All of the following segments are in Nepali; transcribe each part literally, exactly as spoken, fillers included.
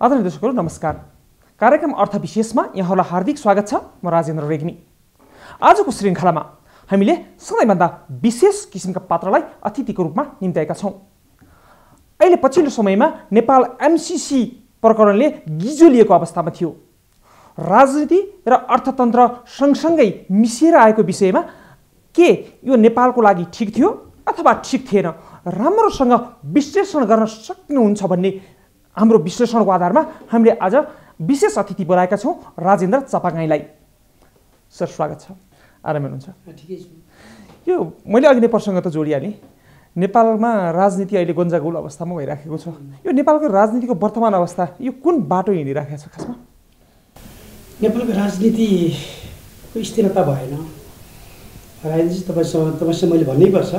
आदरणीय दर्शकहरू नमस्कार। कार्यक्रम अर्थ विशेषमा यहाँहरूलाई हार्दिक स्वागत छ। म राजेन्द्र रेग्मी। आजको श्रृङ्खलामा हामीले सबैभन्दा विशेष किसिमका पात्रलाई अतिथिको रूपमा निम्त्याएका छौँ। अहिले पछिल्लो समयमा नेपाल एमसीसी प्रकरणले गिजोलिएको अवस्थामा थियो। राजनीति र अर्थतन्त्र सँगसँगै मिसिएर आएको विषयमा के यो नेपालको लागि ठिक थियो अथवा ठिक थिएन, राम्रोसँग विश्लेषण गर्न सक्नुहुन्छ भन्ने हाम्रो विश्लेषणको आधारमा हामीले आज विशेष अतिथि बोलाएका छौँ राजेन्द्र चपागाईँलाई। सर स्वागत छ। आराम हुनुहुन्छ? ठिकै छु। यो मैले अघि नै प्रसङ्ग त जोडिहालेँ। नेपालमा राजनीति अहिले गन्जागोल अवस्थामा भइराखेको छ। यो नेपालको राजनीतिको वर्तमान अवस्था यो कुन बाटो हिँडिराखेको छ खासमा? नेपालको राजनीतिको स्थिरता भएन। राजनीति तपाईँसँग तपाईँसँग मैले भन्नैपर्छ,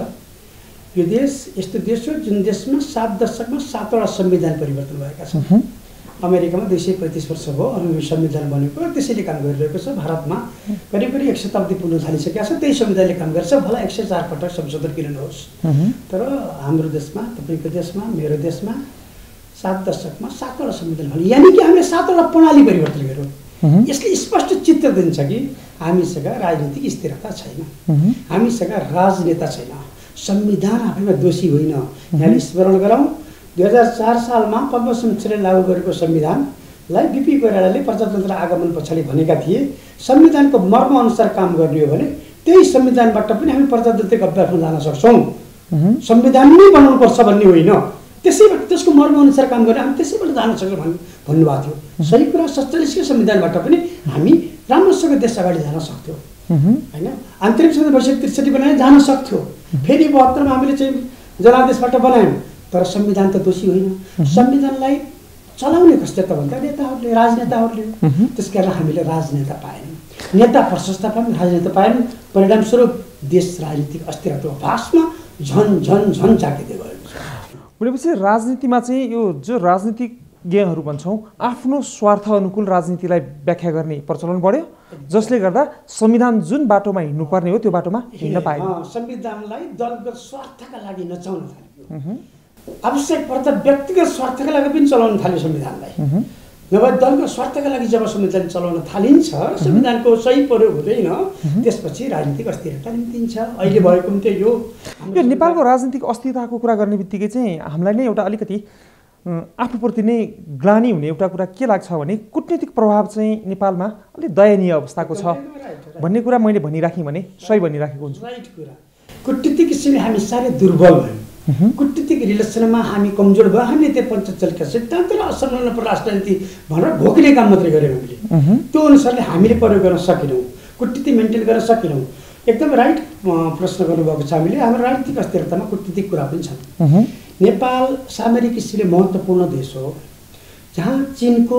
यो देश यस्तो देश हो जुन देशमा सात दशकमा सातवटा संविधान परिवर्तन भएका छन्। अमेरिकामा दुई सय पैँतिस वर्ष भयो अरू संविधान बनेको, त्यसैले काम गरिरहेको छ। भारतमा करिब करिब एक शताब्दी पुग्न थालिसकेका छ, त्यही संविधानले काम गर्छ। भला एक सय चार पटक संशोधन किन नहोस्, तर हाम्रो देशमा, तपाईँको देशमा, मेरो देशमा सात दशकमा सातवटा संविधान भने, यानि कि हामीले सातवटा प्रणाली परिवर्तन गऱ्यौँ। यसले स्पष्ट चित्र दिन्छ कि हामीसँग राजनीतिक स्थिरता छैन, हामीसँग राजनेता छैन। संविधान आफैमा दोषी होइन। यहाँले स्मरण गरौँ, दुई हजार चार सालमा पद्मश्रीले लागू गरेको संविधानलाई बिपी कोइरालाले प्रजातन्त्र आगमन पछाडि भनेका थिए संविधानको मर्म अनुसार काम गर्ने हो भने त्यही संविधानबाट पनि हामी प्रजातान्त्रिक अभ्यासमा जान सक्छौँ। संविधान नै बनाउनुपर्छ भन्ने होइन, त्यसैबाट त्यसको मर्म अनुसार काम गर्ने हामी त्यसैबाट जान सक्छौँ भन्नु भन्नुभएको थियो। सही कुरा, सत्तालिसकै संविधानबाट पनि हामी राम्रोसँग देश अगाडि जान सक्थ्यौँ होइन। आन्तरिक संविधान वर्ष त्रिसठी बनाएर जान सक्थ्यो। फेरि बहत्तरमा हामीले चाहिँ जनादेशबाट बनायौँ, तर संविधान त दोषी होइन। संविधानलाई चलाउने कसले त भन्दा नेताहरूले, राजनेताहरूले। त्यस कारण हामीले राजनेता पाएनौँ, नेता प्रशस्त पायौँ, राजनेता पाएनौँ। परिणामस्वरूप देश राजनीतिक अस्थिरताको भासमा झन झन झन जाकिँदै गएको छ। भनेपछि राजनीतिमा चाहिँ यो जो राजनीतिज्ञहरू भन्छौँ आफ्नो स्वार्थ अनुकूल राजनीतिलाई व्याख्या गर्ने प्रचलन बढ्यो, जसले गर्दा संविधान जुन बाटोमा हिँड्नुपर्ने हो त्यो बाटोमा हिँड्न पाएन। संविधानलाई दलगत स्वार्थका लागि नचाउन थाल्यो, आवश्यक पर्दा व्यक्तिगत स्वार्थका लागि पनि चलाउन थाल्यो संविधानलाई। नभए दलको स्वार्थका लागि जब संविधान चलाउन थालिन्छ, संविधानको सही प्रयोग हुँदैन, त्यसपछि राजनीतिक अस्थिरता निम्तिन्छ। अहिले भएको पनि त्यही हो। यो नेपालको राजनीतिक अस्थिरताको कुरा गर्ने बित्तिकै चाहिँ हामीलाई नै एउटा अलिकति आफूप्रति नै ग्लानि हुने एउटा कुरा के लाग्छ भने कूटनीतिक प्रभाव चाहिँ नेपालमा अलिक दयनीय अवस्थाको छ भन्ने कुरा मैले भनिराखेँ भने सही भनिराखेको हुन्छ। राइट कुरा। कूटनीतिक किसिमले हामी साह्रै दुर्बल भयौँ, कूटनीतिक रिलेसनमा हामी कमजोर भयो। हामीले त्यो पञ्चचलका सिद्धान्त र असंलग्न राष्ट्र नीति भनेर घोक्ने काम मात्रै गऱ्यौँ हामीले। त्यो अनुसारले हामीले प्रयोग गर्न सकेनौँ, कूटनीति मेन्टेन गर्न सकेनौँ। एकदम राइट प्रश्न गर्नुभएको छ। हामीले हाम्रो राजनीतिक अस्थिरतामा कूटनीतिक कुरा पनि छन्। नेपाल सामरिक किसिमले महत्त्वपूर्ण देश हो, जहाँ चिनको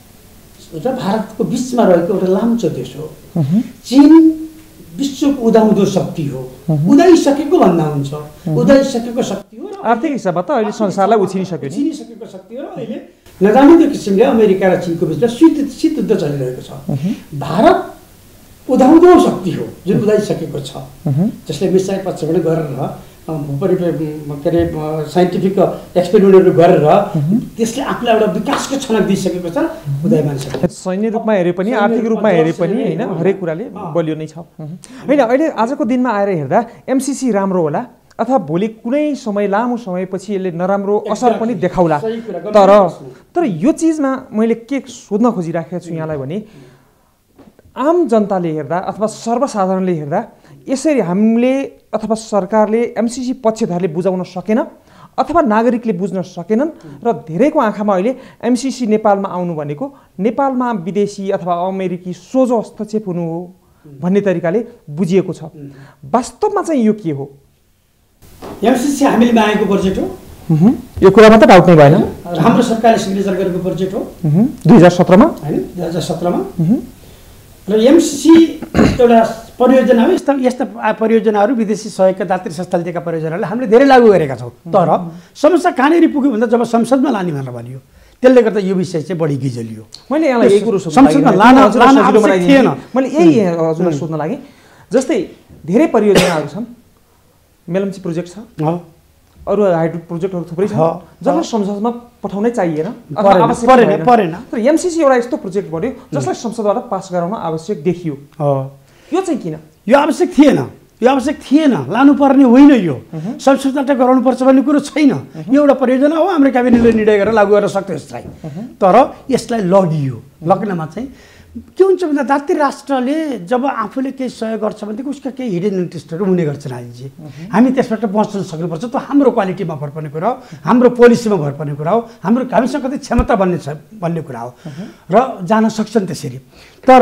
र भारतको बिचमा रहेको एउटा लाम्चो देश हो। चिन विश्वको उदाउँदो शक्ति हो, उदाइसकेको भन्दा हुन्छ, उदाइसकेको शक्ति हो। आर्थिक हिसाबमा त अहिले संसारलाई उछिनिसक्यो नि, उछिनिसकेको शक्ति हो। र अहिले नजानिदो किसिमले अमेरिका र चिनको बिचमा शीत शीत युद्ध चलिरहेको छ। भारत उदाउँदो शक्ति हो जुन उदाइसकेको छ, जसले मिसाइल पक्षबाट गरेर परि के अरे साइन्टिफिक एक्सपेरिमेन्टहरू गरेर त्यसले आफूलाई एउटा विकासको छनक दिइसकेको छ। उदयमान शक्ति सैन्य रूपमा हेरे पनि आर्थिक रूपमा हेरे पनि होइन, हरेक कुराले बलियो नै छ होइन। अहिले आजको दिनमा आएर हेर्दा एमसीसी राम्रो होला अथवा भोलि कुनै समय लामो समयपछि यसले नराम्रो असर पनि देखाउला। तर तर यो चिजमा मैले के सोध्न खोजिराखेको छु यहाँलाई भने आम जनताले हेर्दा अथवा सर्वसाधारणले हेर्दा यसरी हामीले अथवा सरकारले एमसीसी पक्षधरले बुझाउन सकेन अथवा नागरिकले बुझ्न सकेनन् र धेरैको आँखामा अहिले एमसीसी नेपालमा आउनु भनेको नेपालमा विदेशी अथवा अमेरिकी सोझो हस्तक्षेप हुनु हो भन्ने तरिकाले बुझिएको छ। वास्तवमा चाहिँ यो के हो? एमसीसी हामीले मागेको बजेट हो, यो कुरामा त डाउट नै भएन। हाम्रो सरकारले सिग्नेचर गरेको बजेट हो दुई हजार सत्रमा होइन, दुई हजार सत्रमा। र एमसीसी एउटा परियोजना हो। यस्ता यस्ता परियोजनाहरू विदेशी सहयोगका दात्री संस्थाले दिएका परियोजनाहरूले हामीले धेरै लागू गरेका छौँ। तर समस्या कहाँनिर पुग्यो भन्दा जब संसदमा लाने भनेर भनियो, त्यसले गर्दा यो विषय चाहिँ बढी गिजलियो। मैले यहाँलाई यही कुरो संसदमा लान लान आवश्यक थिएन। मैले यही हजुरलाई सोध्न लागेँ। जस्तै धेरै परियोजनाहरू छन्, मेलम्ची प्रोजेक्ट छ, अरू हाइड्रो प्रोजेक्टहरू थुप्रै छन् जसलाई संसदमा पठाउनै चाहिएन परेन, आवश्यक परेन, परेन। तर एमसीसी एउटा यस्तो प्रोजेक्ट बन्यो जसलाई संसदबाट पास गराउन आवश्यक देखियो। यो चाहिँ किन? यो आवश्यक थिएन, यो आवश्यक थिएन, लानुपर्ने होइन, यो संसदबाट गराउनुपर्छ भन्ने कुरो छैन। यो एउटा परियोजना हो, हाम्रो क्याबिनेटले निर्णय गरेर लागू गर्न सक्थ्यो यसलाई, तर यसलाई लगियो। लग्नमा चाहिँ के हुन्छ भन्दा जाति राष्ट्रले जब आफूले केही सहयोग गर्छ भनेदेखि उसका केही हिडन इन्ट्रेस्टहरू हुने गर्छन्। आइजी हामी त्यसबाट बच्न सक्नुपर्छ। त्यो हाम्रो क्वालिटीमा भर पर्ने कुरा हो, हाम्रो पोलिसीमा भर पर्ने कुरा हो, हाम्रो हामीसँग कति क्षमता बन्ने छ भन्ने कुरा हो र जान सक्छन् त्यसरी। तर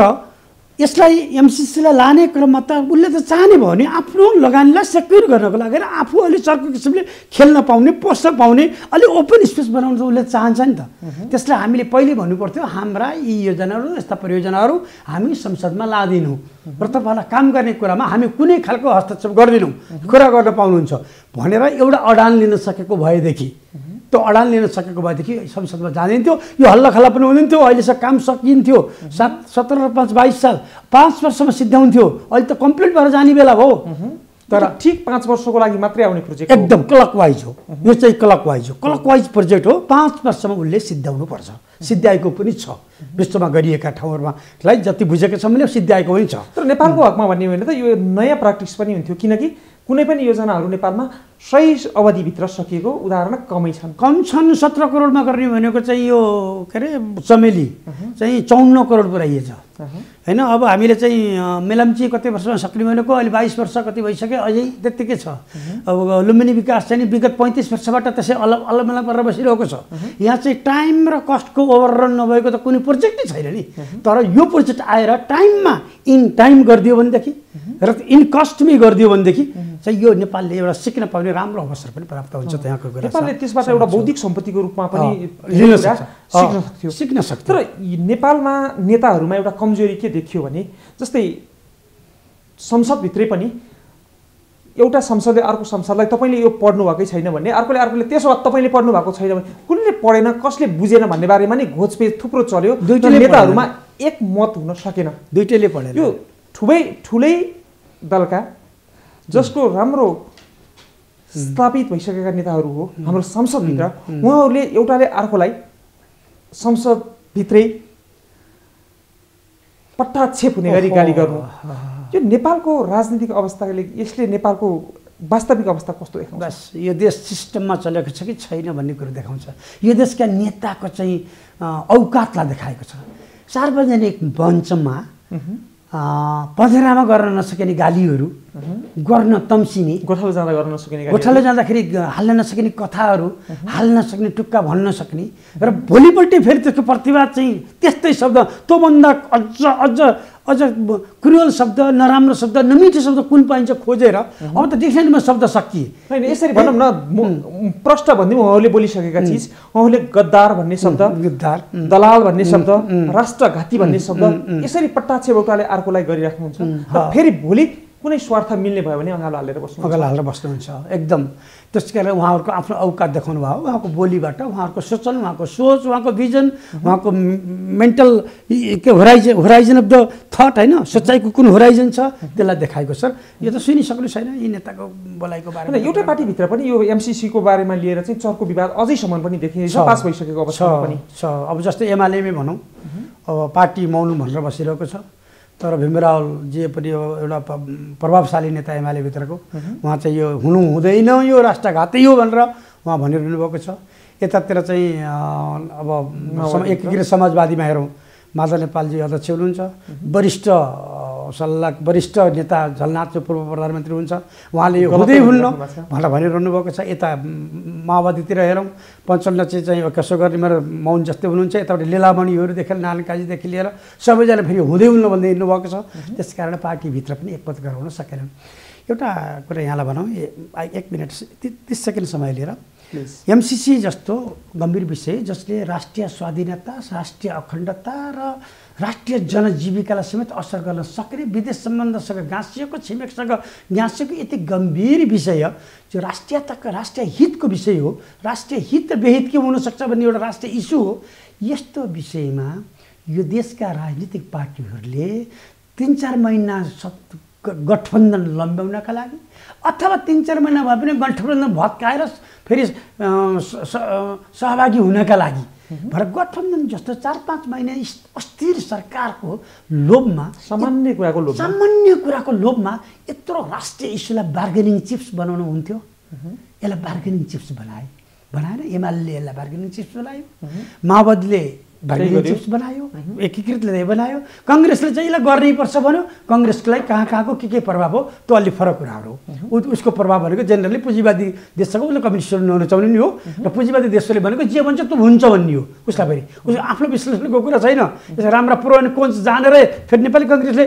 यसलाई एमसीसीलाई लाने क्रममा त उसले त चाहने भयो भने आफ्नो लगानीलाई सेक्युर गर्नको लागि आफू अलि अर्को किसिमले खेल्न पाउने, पस्न पाउने, अलि ओपन स्पेस बनाउन त उसले चाहन्छ नि त। त्यसलाई हामीले पहिले भन्नुपर्थ्यो हाम्रा यी योजनाहरू, यस्ता परियोजनाहरू हामी संसदमा लाँदैनौँ र तपाईँलाई काम गर्ने कुरामा हामी कुनै खालको हस्तक्षेप गर्दैनौँ, कुरा गर्न पाउनुहुन्छ भनेर एउटा अडान लिन सकेको भएदेखि, त्यो अडान लिन सकेको भएदेखि संसदमा जाँदैन्थ्यो, यो हल्लाखल्ला पनि हुँदैन्थ्यो। अहिलेसम्म काम सकिन्थ्यो, सात सत्र र पाँच बाइस साल पाँच वर्षमा सिद्ध्याउँथ्यो। अहिले त कम्प्लिट भएर जाने बेला हो, तर ठिक पाँच वर्षको लागि मात्रै आउने प्रोजेक्ट एकदम क्लकवाइज हो। यो चाहिँ क्लकवाइज हो, क्लकवाइज प्रोजेक्ट हो। पाँच वर्षमा उसले सिद्ध्याउनु पर्छ, सिद्ध्याएको पनि छ। विश्वमा गरिएका ठाउँहरूमालाई जति बुझेको छ मैले सिद्ध्याएको पनि छ। तर नेपालको हकमा भन्ने हो भने त यो नयाँ प्र्याक्टिस पनि हुन्थ्यो, किनकि कुनै पनि योजनाहरू नेपालमा सही अवधिभित्र सकिएको उदाहरण कमै छन्। कम छन्। सत्र करोडमा गर्ने भनेको चाहिँ यो के अरे चमेली चाहिँ चौन्न करोड पुऱ्याइएछ होइन। अब हामीले चाहिँ मेलम्ची कति वर्षमा सक्ने भनेको अहिले बाइस वर्ष कति भइसक्यो, अझै त्यत्तिकै छ। अब लुम्बिनी विकास चाहिँ विगत पैँतिस वर्षबाट त्यसै अलग अलमला गरेर बसिरहेको छ। यहाँ चाहिँ टाइम र कस्टको ओभररन नभएको त कुनै प्रोजेक्टै छैन नि। तर यो प्रोजेक्ट आएर टाइममा इन टाइम गरिदियो भनेदेखि र इन कस्टमै गरिदियो भनेदेखि चाहिँ यो नेपालले एउटा सिक्न पाउने राम्रो अवसर पनि प्राप्त हुन्छ। त्यहाँको कुरा नेपालले त्यसबाट एउटा बौद्धिक सम्पत्तिको रूपमा पनि लिन सक्छ, सिक्न सक्थ्यो सिक्न सक्छ। तर नेपालमा नेताहरूमा एउटा कमजोरी के देखियो भने जस्तै संसदभित्रै पनि एउटा संसदले अर्को संसदलाई तपाईँले यो पढ्नु भएकै छैन भन्ने, अर्कोले अर्कोले त्यसो भए तपाईँले पढ्नु भएको छैन भने कुनले पढेन कसले बुझेन भन्ने बारेमा नि घोचपेच थुप्रो चल्यो। दुईटै नेताहरूमा एक मत हुन सकेन, दुईटैले पढेन। यो ठुलै ठुलै दलका जसको राम्रो स्थापित भइसकेका नेताहरू हो हाम्रो संसदभित्र, उहाँहरूले एउटाले अर्कोलाई संसदभित्रै पट्टाक्षेप हुने गरी गाली गर्नु, यो नेपालको राजनीतिक अवस्थाले यसले नेपालको वास्तविक अवस्था कस्तो देखाउँछ? बस यो देश सिस्टममा चलेको छ कि छैन भन्ने कुरो देखाउँछ। यो देशका नेताको चाहिँ औकातलाई देखाएको छ। सार्वजनिक मञ्चमा पँधेरामा गर्न नसकिने गालीहरू गर्न तम्सिने, गोठालो जाँदा गर्न नसकिने, गोठालो जाँदाखेरि हाल्न नसकिने कथाहरू हाल्न सक्ने, टुक्का भन्न सक्ने र भोलिपल्ट फेरि त्यसको प्रतिवाद चाहिँ त्यस्तै शब्द, त्योभन्दा अझ अझ अझ क्रुअल शब्द, नराम्रो शब्द, नमिठो शब्द कुन पाइन्छ खोजेर अब त डिक्सनरीमा शब्द सकिए। होइन यसरी भनौँ न, प्रष्ट भन्ने उहाँहरूले बोलिसकेका चिज, उहाँहरूले गद्दार भन्ने शब्द, गद्दार, दलाल भन्ने शब्द, राष्ट्रघाती भन्ने शब्द यसरी पट्टाक्षेप एउटाले अर्कोलाई गरिराख्नुहुन्छ। फेरि भोलि कुनै स्वार्थ मिल्ने भयो भने अँगालो हालेर बस्नु अँगालो हालेर बस्नुहुन्छ एकदम। त्यस कारण उहाँहरूको आफ्नो औकात देखाउनु भयो, उहाँको बोलीबाट, उहाँहरूको सोचन, उहाँको सोच, उहाँको भिजन, उहाँको मेन्टल के horizon horizon of the thought होइन, सोचाइको कुन होराइजन छ त्यसलाई देखाएको छ। यो त सुनिसक्नु छैन यी नेताको बोलाइको बारेमा। एउटै पार्टीभित्र पनि यो एमसीसीको बारेमा लिएर चाहिँ चर्को विवाद अझैसम्म पनि देखिन्छ, पास भइसकेको अवस्थामा पनि छ। अब जस्तै एमालेमै भनौँ, अब पार्टी मौन भनेर बसिरहेको छ, तर भीमराव जे पनि एउटा प्रभावशाली नेता एमाले भित्रको, उहाँ चाहिँ यो हुनु हुँदैन, यो राष्ट्रघातै हो भनेर उहाँ भनिरहनु भएको छ। यतातिर चाहिँ अब एकीकृत समाजवादीमा हेरौँ, माधव नेपालजी अध्यक्ष हुनुहुन्छ, वरिष्ठ सल्लाह वरिष्ठ नेता झलनाथ जो पूर्व प्रधानमन्त्री हुन्छ, उहाँले हुँदै हुन्न भनेर भनिरहनु भएको छ। यता माओवादीतिर हेरौँ, पञ्चन्न चाहिँ चाहिँ कसो गर्ने मेरो मौन जस्तै हुनुहुन्छ। यतापट्टि लीलामणिहरूदेखि नारायणकाजीदेखि लिएर सबैजना फेरि हुँदै हुन्न भन्दै हिँड्नु भएको छ। त्यस कारण पार्टीभित्र पनि एकमत गराउन सकेनन्। एउटा कुरा यहाँलाई भनौँ, एक मिनट तिस सेकेन्ड समय लिएर, एमसीसी जस्तो गम्भीर विषय जसले राष्ट्रिय स्वाधीनता, राष्ट्रिय अखण्डता र राष्ट्रिय जनजीविकालाई समेत असर गर्न सक्ने, विदेश सम्बन्धसँग गाँसिएको, छिमेकसँग गाँसिएको यति गम्भीर विषय जो राष्ट्रियताको राष्ट्रिय हितको विषय हो, राष्ट्रिय हित र बेहित के हुनसक्छ भन्ने एउटा राष्ट्रिय इस्यु हो, यस्तो विषयमा यो देशका राजनीतिक पार्टीहरूले तिन चार महिना गठबन्धन लम्ब्याउनका लागि अथवा तिन चार महिना भए पनि गठबन्धन भत्काएर फेरि सहभागी हुनका लागि भएर गठबन्धन जस्तो चार पाँच महिना अस्थिर सरकारको लोभमा सामान्य कुराको लोभ सामान्य कुराको लोभमा यत्रो राष्ट्रिय इस्युलाई बार्गेनिङ चिप्स बनाउनु हुन्थ्यो। यसलाई बार्गेनिङ चिप्स बनाए बनाएन एमाले यसलाई बार्गेनिङ चिप्स बनायो, माओवादीले बार्गेनिङ चिप्स बनायो, एकीकृतले बनायो, कङ्ग्रेसले चाहिँ यसलाई गर्नैपर्छ भन्यो। कङ्ग्रेसलाई कहाँ कहाँको के के प्रभाव हो त्यो अलि फरक कुराहरू हो। उसको प्रभाव भनेको जेनरली पुँजीवादी देशको उसले कम्युनिस्ट नरुचाउने नि हो र पुँजीवादी देशले भनेको जे भन्छ त्यो हुन्छ भन्ने हो। उसलाई फेरि उसको आफ्नो विश्लेषणको कुरा छैन। यसो राम्रा प्रो एन्ड कोन्स जानेर फेरि नेपाली कङ्ग्रेसले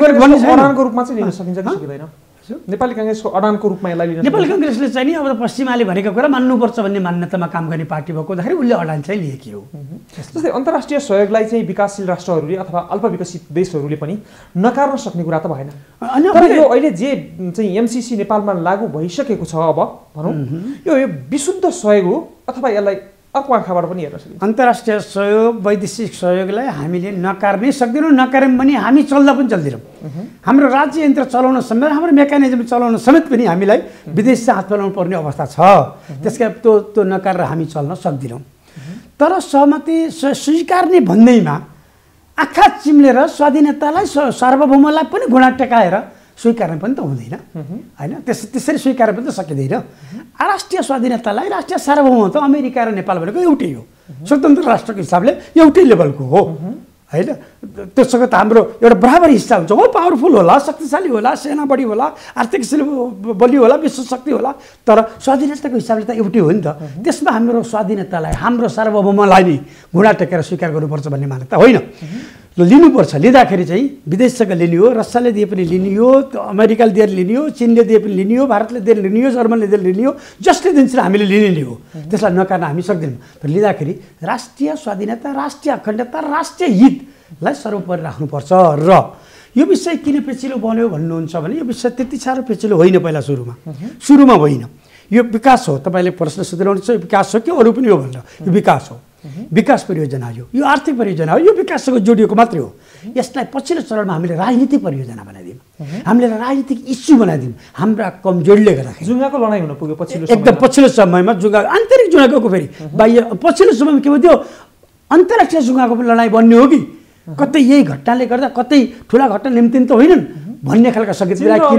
अडानको रूपमा चाहिँ लिन सकिन्छ कि सक्दैन? नेपाली काङ्ग्रेसको अडानको रूपमा यसलाई लिन नेपाली काङ्ग्रेसले चाहिँ नि अब पश्चिमाले भनेको कुरा मान्नुपर्छ भन्ने मान्यतामा काम गर्ने पार्टी भएको हुँदाखेरि उसले अडान चाहिँ लिएकी हो। जस्तै अन्तर्राष्ट्रिय सहयोगलाई चाहिँ विकासशील राष्ट्रहरूले अथवा अल्पविकसित देशहरूले पनि नकार्न सक्ने कुरा त भएन। तर यो अहिले जे चाहिँ एमसिसी नेपालमा लागू भइसकेको छ अब भनौँ यो यो विशुद्ध सहयोग हो अथवा यसलाई अर्को आँखाबाट पनि हेर्न सकिन्छ? अन्तर्राष्ट्रिय सहयोग वैदेशिक सहयोगलाई हामीले नकार्नै सक्दैनौँ। नकार्यौँ भने हामी चल्दा पनि चल्दैनौँ। हाम्रो राज्य यन्त्र चलाउन समेत हाम्रो मेकानिजम चलाउन समेत पनि हामीलाई विदेश से हात फैलाउनु पर्ने अवस्था छ। त्यसका त्यो त्यो नकारेर हामी चल्न सक्दैनौँ। तर सहमति स्वीकार्ने भन्दैमा आँखा चिम्लेर स्वाधीनतालाई सार्वभौमलाई पनि घुँडा टेकाएर स्वीकार्न पनि त हुँदैन होइन। त्यस त्यसरी स्वीकार पनि त सकिँदैन। राष्ट्रिय स्वाधीनतालाई राष्ट्रिय सार्वभौम त अमेरिका र नेपाल भनेको एउटै हो। स्वतन्त्र राष्ट्रको हिसाबले एउटै लेभलको हो होइन। त्यसको त हाम्रो एउटा बराबर हिस्सा हुन्छ हो। पावरफुल होला, शक्तिशाली होला, सेना बढी होला, आर्थिक बलियो होला, विश्व शक्ति होला, तर स्वाधीनताको हिसाबले त एउटै हो नि त। त्यसमा हाम्रो स्वाधीनतालाई हाम्रो सार्वभौमलाई नै घुँडा टेकेर स्वीकार गर्नुपर्छ भन्ने मान्यता होइन। लिनुपर्छ। लिँदाखेरि चाहिँ विदेशसँग लिने हो, रसियाले दिए पनि लिने हो, अमेरिकाले दिएर लिने हो, चिनले दिए पनि लिने हो, भारतले दिएर लिने हो, जर्मनले दिएर लिने हो, जसले दिन्छ हामीले लिने हो। त्यसलाई नकार्न हामी सक्दैनौँ। तर लिँदाखेरि राष्ट्रिय स्वाधीनता, राष्ट्रिय अखण्डता, राष्ट्रिय हितलाई सर्वोपरि राख्नुपर्छ। र यो विषय किन पेचिलो बन्यो भन्नुहुन्छ भने यो विषय त्यति साह्रो पेचिलो होइन। पहिला सुरुमा सुरुमा होइन। यो विकास हो। तपाईँले प्रश्न सोधिरहनु छ विकास हो कि अरू पनि हो भनेर। यो विकास हो, विकास परियोजना हो, यो आर्थिक परियोजना हो, यो विकाससँग जोडिएको मात्रै हो। यसलाई पछिल्लो चरणमा हामीले राजनीतिक परियोजना बनाइदियौँ, हामीले राजनीतिक इस्यु बनाइदियौँ। हाम्रा कमजोरीले गर्दाखेरि जुङ्गाको लडाइँ हुन पुग्यो पछिल्लो एकदम पछिल्लो समयमा जुङ्गा आन्तरिक जुङ्गाको फेरि बाह्य पछिल्लो समयमा के भयो अन्तर्राष्ट्रिय जुङ्गाको पनि लडाइँ बन्ने हो कि कतै यही घटनाले गर्दा कतै ठुला घटना निम्ति त होइनन् भन्ने खालका सङ्केत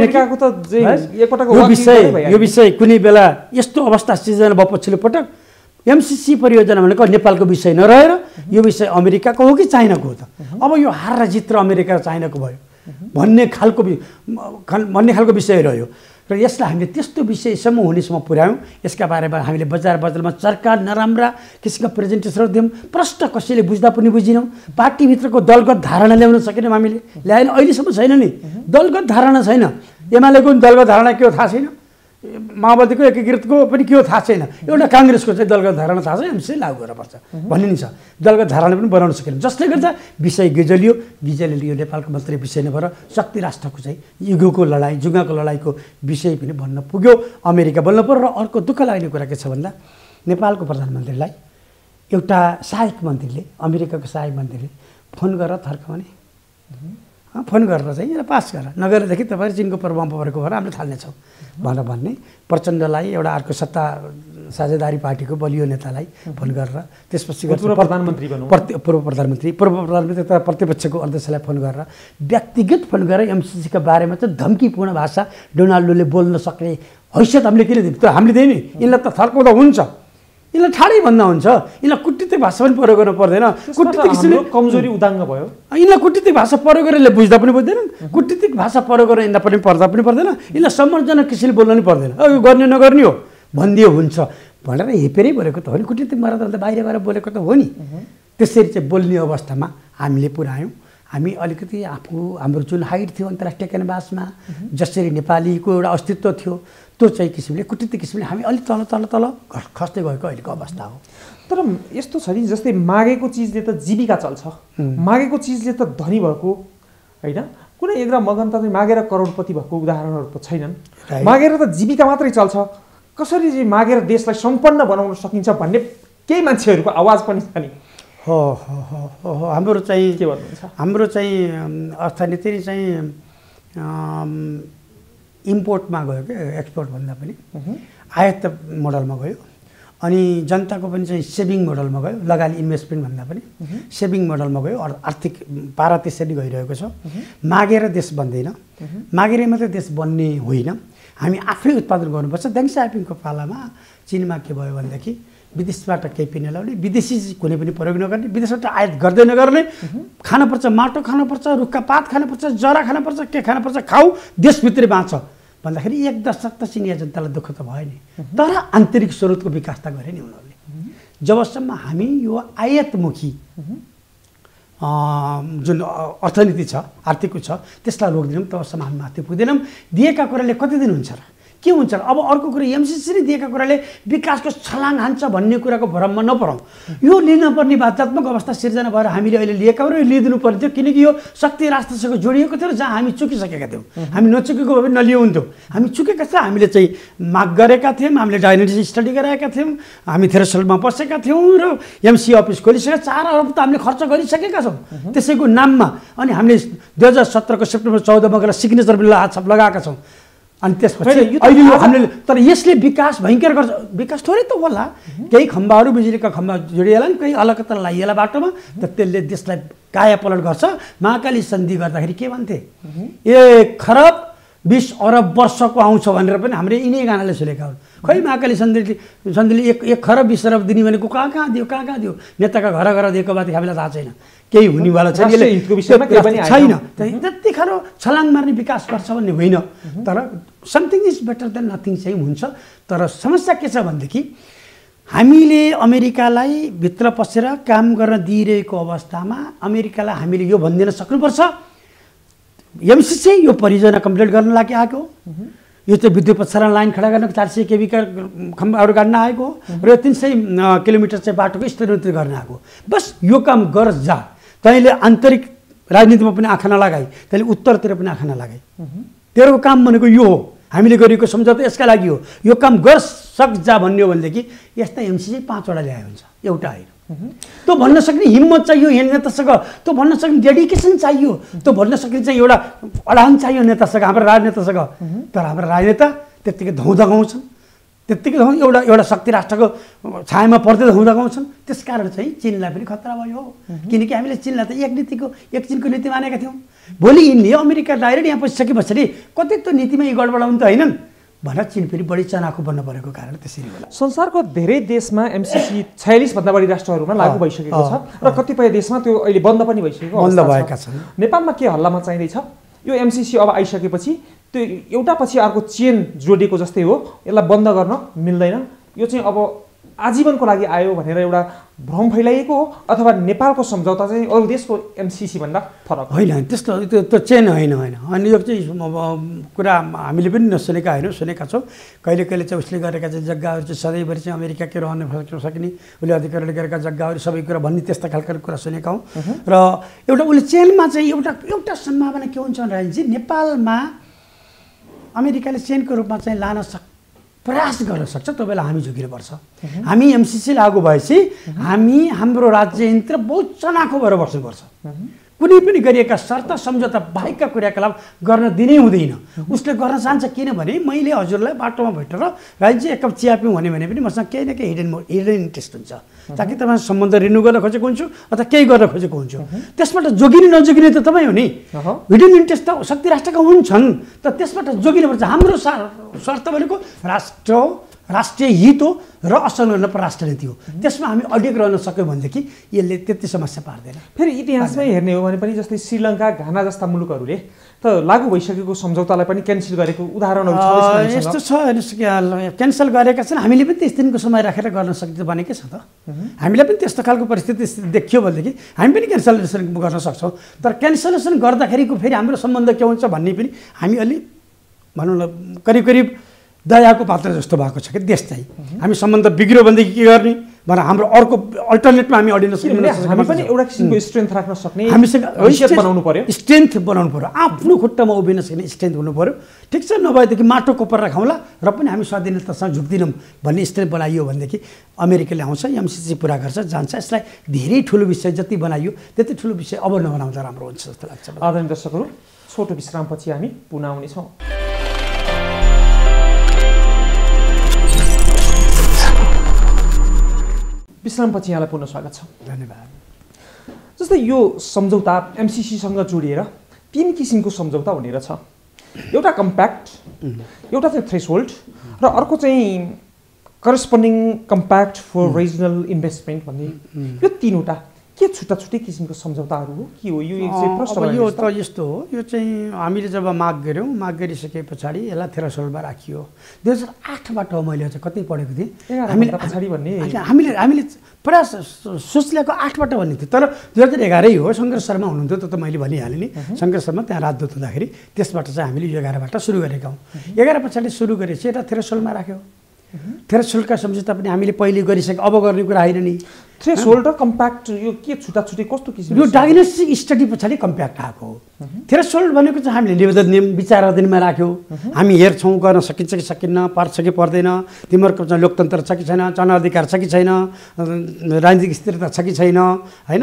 यो विषय यो विषय कुनै बेला यस्तो अवस्था सिर्जना भयो पछिल्लो पटक एमसिसी परियोजना भनेको नेपालको विषय नरहेर यो विषय अमेरिकाको हो कि चाइनाको हो त। अब यो हार र जित र अमेरिका र चाइनाको भयो भन्ने खालको भन्ने खालको विषय रह्यो र यसलाई हामीले त्यस्तो विषयसम्म हुनेसम्म पुर्यायौँ। यसका बारेमा हामीले बजार बजारमा सरकार नराम्रा किसिमका प्रेजेन्टेसनहरू दियौँ। प्रश्न कसैले बुझ्दा पनि बुझिनौँ। पार्टीभित्रको दलगत धारणा ल्याउन सकेनौँ हामीले, ल्याएन। अहिलेसम्म छैन नि दलगत धारणा छैन। एमालेको दलगत धारणा के हो थाहा छैन, माओवादीको एकीकृतको पनि के हो थाहा छैन। एउटा काङ्ग्रेसको चाहिँ दलगत धारणा थाहा छ, एमसिसी लागू गर्नुपर्छ भन्ने नि छ। दलगत धारणा पनि बनाउन सकेन, जसले गर्दा विषय गिजलियो। गिजले लियो नेपालको मात्रै विषय नभएर शक्ति राष्ट्रको चाहिँ युगको लडाइँ जुङ्गाको लडाइँको विषय पनि भन्न पुग्यो। अमेरिका बोल्नु पर्यो। र अर्को दुःख लाग्ने कुरा के छ भन्दा नेपालको प्रधानमन्त्रीलाई एउटा सहायक मन्त्रीले अमेरिकाको सहायक मन्त्रीले फोन गरेर थर्काउने, फोन गरेर चाहिँ यसलाई पास गर नगरेदेखि तपाईँ चिनको प्रभाव परेको भएर हामीले थाल्नेछौँ भनेर भन्ने। प्रचण्डलाई एउटा अर्को सत्ता साझेदारी पार्टीको बलियो नेतालाई फोन गरेर त्यसपछि प्रधानमन्त्री पूर्व प्रधानमन्त्री पूर्व प्रधानमन्त्री तथा प्रतिपक्षको अध्यक्षलाई फोन गरेर व्यक्तिगत फोन गरेर एमसिसीका बारेमा चाहिँ धम्कीपूर्ण भाषा डोनाल्डोले बोल्न सक्ने हैसियत हामीले किन दियौँ? त्यो हामीले दियौँ नि। यिनलाई त थर्काउँदा हुन्छ, यिनलाई ठाडै भन्दा हुन्छ, यिनलाई कुटनीतिक भाषा पनि प्रयोग गर्नु पर्दैन। कुटनीतिक किसिमले कमजोरी उदाङ्ग भयो। यिनलाई कुटनीतिक भाषा प्रयोग गरेर यसले बुझ्दा पनि बुझ्दैनन्, कुटनीतिक भाषा प्रयोग गरेर यिनलाई पनि पर्दा पनि पर्दैन, यिनलाई सम्मानजनक किसिमले बोल्न पनि पर्दैन। यो गर्ने नगर्ने हो भनिदियो हुन्छ भनेर हेपेरै बोलेको त हो नि। कुटनीतिक मार्गले त बाहिर गएर बोलेको त हो नि। त्यसरी चाहिँ बोल्ने अवस्थामा हामीले पुऱ्यायौँ। हामी अलिकति आफू हाम्रो जुन हाइट थियो अन्तर्राष्ट्रिय क्यानभासमा जसरी नेपालीको एउटा अस्तित्व थियो त्यो चाहिँ किसिमले कुटनीतिक किसिमले हामी अलिक तल तल तल खस्दै गएको अहिलेको अवस्था हो। तर यस्तो छ नि जस्तै मागेको चिजले त जीविका चल्छ, मागेको चिजले त धनी भएको होइन। कुनै एक मगन त मागेर करोडपति भएको उदाहरणहरू त छैनन्। मागेर त जीविका मात्रै चल्छ। कसरी चाहिँ मागेर देशलाई सम्पन्न बनाउन सकिन्छ भन्ने केही मान्छेहरूको आवाज पनि छ नि। हो हो हो हो हाम्रो चाहिँ के भन्नुहुन्छ? हाम्रो चाहिँ अर्थनीति चाहिँ इम्पोर्टमा गयो क्या, एक्सपोर्ट भन्दा पनि आयात मोडलमा गयो। अनि जनताको पनि चाहिँ सेभिङ मोडलमा गयो, लगानी इन्भेस्टमेन्ट भन्दा पनि सेभिङ मोडलमा गयो। आर्थिक पारा त्यसरी गइरहेको छ। मागेर देश बन्दैन, मागेर मात्रै देश बन्ने होइन, हामी आफै उत्पादन गर्नुपर्छ। देङ साइपिङको पालामा चिनमा के भयो भनेदेखि विदेशबाट केही पनि ल्याउने, विदेशी कुनै पनि प्रयोग नगर्ने, विदेशबाट आयात गर्दै नगर्ने, खानुपर्छ माटो खानुपर्छ, रुखका पात खानुपर्छ, जरा खानुपर्छ, के खानुपर्छ खाऊ, देशभित्रै बाँच भन्दाखेरि एक दशक त चिनिया जनतालाई दुःख त भयो नि। तर आन्तरिक स्रोतको विकास त गरे नि उनीहरूले। जबसम्म हामी यो आयातमुखी जुन अर्थनीति छ, आर्थिक छ, त्यसलाई रोक्दैनौँ तबसम्म हामी माथि पुग्दैनौँ। दिएका कुराले कति दिन हुन्छ र, के हुन्छ र? अब अर्को कुरा एमसिसीले दिएका कुराले विकासको छलाङ हान्छ भन्ने कुराको भ्रममा नपरौँ। यो लिनपर्ने बाध्यात्मक अवस्था सिर्जना भएर हामीले अहिले लिएका कुरो लिइदिनु पर्थ्यो, किनकि यो शक्ति राष्ट्रसँग जोडिएको थियो र जहाँ हामी चुकिसकेका थियौँ। हामी नचुकेको भए पनि नलियो हुन्थ्यो। हामी चुकेका थियौँ, हामीले चाहिँ माग गरेका थियौँ, हामीले डायनेटिक्स स्टडी गराएका थियौँ, हामी थ्रेसोल्डमा बसेका थियौँ र एमसी अफिस खोलिसकेका, चार अरब त हामीले खर्च गरिसकेका छौँ त्यसैको नाममा। अनि हामीले दुई हजार सत्रको सेप्टेम्बर चौधमा गएर सिग्नेचर बिल हात लगाएका छौँ। अनि त्यसपछि अहिले यो हामीले, तर यसले विकास भयङ्कर गर्छ। विकास थोरै त होला, केही खम्बाहरू बिजुलीका खम्बा जोडिएला नि, केही अलकत्ता लगाइएला बाटोमा, त त्यसले देशलाई कायापलट गर्छ। महाकाली सन्धि गर्दाखेरि के भन्थे, एक खरब बिस अरब वर्षको आउँछ भनेर पनि हामीले यिनै गानाले सुनेका हुन्। खै महाकाली सन्धिले सन्धिले एक एक खरब बिस अरब दिने भनेको कहाँ कहाँ दियो, कहाँ कहाँ दियो? नेताका घर घर दिएको बात हामीलाई थाहा छैन, केही हुनेवाला छैन, छैन। जति खरो छलाङ मार्ने विकास गर्छ भन्ने होइन, तर something is better than nothing चाहिँ हुन्छ। तर समस्या के छ भनेदेखि हामीले अमेरिकालाई भित्र पसेर काम गर्न दिइरहेको अवस्थामा अमेरिकालाई हामीले यो भनिदिन सक्नुपर्छ, एमसिसी यो परियोजना कम्प्लिट गर्न लागि आएको, यो चाहिँ विद्युत प्रसारण लाइन खडा गर्न चार सय केबीका खम्बाहरू गाड्न आएको र यो तिन सय किलोमिटर चाहिँ बाटोको स्तरोन्नति गर्न आएको। बस यो काम गर जा। तैँले आन्तरिक राजनीतिमा पनि आँखा नलगाई, तैँले उत्तरतिर पनि आँखा नलगाई। तेरो काम भनेको यो हो, हामीले गरेको सम्झौता यसका लागि हो, यो काम गर सक जा भन्ने हो भनेदेखि यस्ता एमसिसी पाँचवटा ल्याए हुन्छ, एउटा होइन। त्यो भन्न सक्ने हिम्मत चाहियो नेतासँग, त्यो भन्न सक्ने डेडिकेसन चाहियो, त्यो भन्न सक्ने चाहिँ एउटा अडान चाहियो नेतासँग, हाम्रो राजनेतासँग। तर हाम्रो राजनेता त्यत्तिकै धौँदा गाउँछन्, त्यत्तिकै धौँ एउटा एउटा शक्ति राष्ट्रको छायामा पर्दै धौँदा गाउँछन्। त्यस कारण चाहिँ चिनलाई पनि खतरा भयो, किनकि हामीले चिनलाई त एक नीतिको एक चिनको नीति मानेका थियौँ। भोलि यिनले अमेरिका डाइरेक्ट यहाँ पसिसके पछाडि कतै त नीतिमा यी गडबडाउनु त होइनन् भनेर चिन फेरि बढी चनाखो बन्न परेको कारण त्यसरी होला। संसारको धेरै देशमा एमसिसी छयालिस भन्दा बढी राष्ट्रहरूमा लागू भइसकेको छ र कतिपय देशमा त्यो अहिले बन्द पनि भइसकेको बन्द भएका छन्। नेपालमा के हल्लामा चाहिँदैछ? यो एमसिसी अब आइसकेपछि त्यो एउटा पछि अर्को चेन जोडिएको जस्तै हो, यसलाई बन्द गर्न मिल्दैन, यो चाहिँ अब आजीवनको लागि आयो भनेर एउटा भ्रम फैलाइएको हो, अथवा नेपालको सम्झौता चाहिँ अरू देशको एमसिसी भन्दा फरक होइन? त्यस्तो त्यो त्यो चेन होइन होइन अनि यो चाहिँ कुरा हामीले पनि नसुनेका होइनौँ, सुनेका छौँ। कहिले कहिले चाहिँ उसले गरेका चाहिँ जग्गाहरू चाहिँ सधैँभरि चाहिँ अमेरिकाकै रहन सक्ने, उसले अधिकारले गरेका जग्गाहरू सबै कुरा भन्ने त्यस्ता खालको कुरा सुनेका हौँ। र एउटा उसले चेनमा चाहिँ एउटा एउटा सम्भावना के हुन्छ भने चाहिँ नेपालमा अमेरिकाले चेनको रूपमा चाहिँ लान सक्छ, प्रयास गर्न सक्छ। त्यो बेला हामी झुकिनुपर्छ। हामी एमसिसी लागू भएपछि हामी हाम्रो राज्य यन्त्र बहुत चनाखो भएर बस्नुपर्छ। कुनै पनि गरिएका शर्त सम्झौता बाहेकका क्रियाकलाप गर्न दिनै हुँदैन। उसले गर्न चाहन्छ, किनभने मैले हजुरलाई बाटोमा भेटेर राज्य एक कप चिया पिउँ भने पनि मसँग केही न केही हिडन हिडन इन्ट्रेस्ट हुन्छ, ताकि तपाईँ सम्बन्ध रिन्यू गर्न खोजेको हुन्छु अथवा केही गर्न खोजेको हुन्छु। त्यसबाट जोगिने नजोगिने त तपाईँ हो नि। हिडन इन्ट्रेस्ट त शक्ति राष्ट्रका हुन्छन्, त त्यसबाट जोगिनुपर्छ। हाम्रो शर्त भनेको राष्ट्र राष्ट्रिय हित हो र असंलग्न राष्ट्रनीति हो। त्यसमा हामी अडिग रहन सक्यौँ भनेदेखि यसले त्यति समस्या पार्दैन। फेरि इतिहासमै हेर्ने हो भने पनि जस्तै श्रीलङ्का, घाना जस्ता मुलुकहरूले त लागू भइसकेको सम्झौतालाई पनि क्यान्सल गरेको उदाहरणहरू छ। यस्तो छ, क्यान्सल गरेका छन्। हामीले पनि त्यस दिनको समय राखेर गर्न सकिन्छ भनेकै छ त। हामीलाई पनि त्यस्तो खालको परिस्थिति देखियो भनेदेखि हामी पनि क्यान्सलेसन गर्न सक्छौँ। तर क्यान्सलेसन गर्दाखेरिको फेरि हाम्रो सम्बन्ध के हुन्छ भन्ने पनि हामी अलि भनौँ न करिब करिब दयाको पात्र जस्तो भएको छ कि देश चाहिँ। हामी सम्बन्ध बिग्रियो भनेदेखि के गर्ने भनेर हाम्रो अर्को अल्टरनेटमा हामी अडिन सक्ने, हामी पनि एउटा किसिमको स्ट्रेन्थ राख्न सक्ने, हामीसँग हैसियत बनाउनु पर्यो, स्ट्रेन्थ बनाउनु पर्यो, आफ्नो खुट्टामा उभिन सक्ने स्ट्रेन्थ हुनु पर्यो। ठिक छ, नभएदेखि माटो कोपर राखौँला र पनि हामी स्वाधीनतासँग झुक्दिनौँ भन्ने स्ट्रेन्थ बनाइयो भनेदेखि अमेरिकाले आउँछ, एमसिसी पुरा गर्छ, जान्छ। यसलाई धेरै ठुलो विषय जति बनाइयो त्यति ठुलो विषय अब नबनाउँदा राम्रो हुन्छ जस्तो लाग्छ। आदरणीय दर्शकहरू, छोटो विश्रामपछि हामी पुनः आउनेछौँ। विश्रामपछि यहाँलाई पुनः स्वागत छ। धन्यवाद। जस्तै यो सम्झौता एमसिसीसँग जोडिएर तीन किसिमको सम्झौता हुने रहेछ। एउटा कम्प्याक्ट, एउटा चाहिँ थ्रेसहोल्ड र अर्को चाहिँ corresponding compact for regional investment भन्ने। यो तीनवटा के छुट्टा छुट्टै किसिमको सम्झौताहरू हो के हो? यो चाहिँ प्रश्न अब यो त यस्तो हो, यो चाहिँ हामीले जब माग गऱ्यौँ, माग गरिसके पछाडि यसलाई थ्रेसहोल्डमा राखियो। दुई हजार आठबाट हो, मैले चाहिँ कतै पढेको थिएँ हामीले पछाडि भन्ने हामीले हामीले पुरा सोच ल्याएको आठबाट भन्ने थियो, तर दुई हजार एघारै हो। शङ्कर शर्मा हुनुहुन्थ्यो, त्यो त मैले भनिहालेँ नि। शङ्कर शर्मा त्यहाँ राजदूत हुँदाखेरि त्यसबाट चाहिँ हामीले यो एघारबाट सुरु गरेका हौँ। एघार पछाडि सुरु गरेपछि एउटा थ्रेसहोल्डमा राख्यो। थ्रेसहोल्डका सम्झौता पनि हामीले पहिले गरिसक्यो, अब गर्ने कुरा होइन नि। थ्रेसहोल्ड र कम्प्याक्ट यो के छुट्टा छुट्टै कस्तो किसिम? यो डायग्नोस्टिक स्टडी पछाडि कम्प्याक्ट आएको हो। थ्रेसहोल्ड भनेको चाहिँ हामीले निवेदन नियम विचाराधीनमा राख्यौँ। हामी हेर्छौँ गर्न सकिन्छ कि सकिन्न, पर्छ कि पर्दैन, तिमीहरूको चाहिँ लोकतन्त्र छ कि छैन, जनअधिकार छ कि छैन, राजनीतिक स्थिरता छ कि छैन, होइन,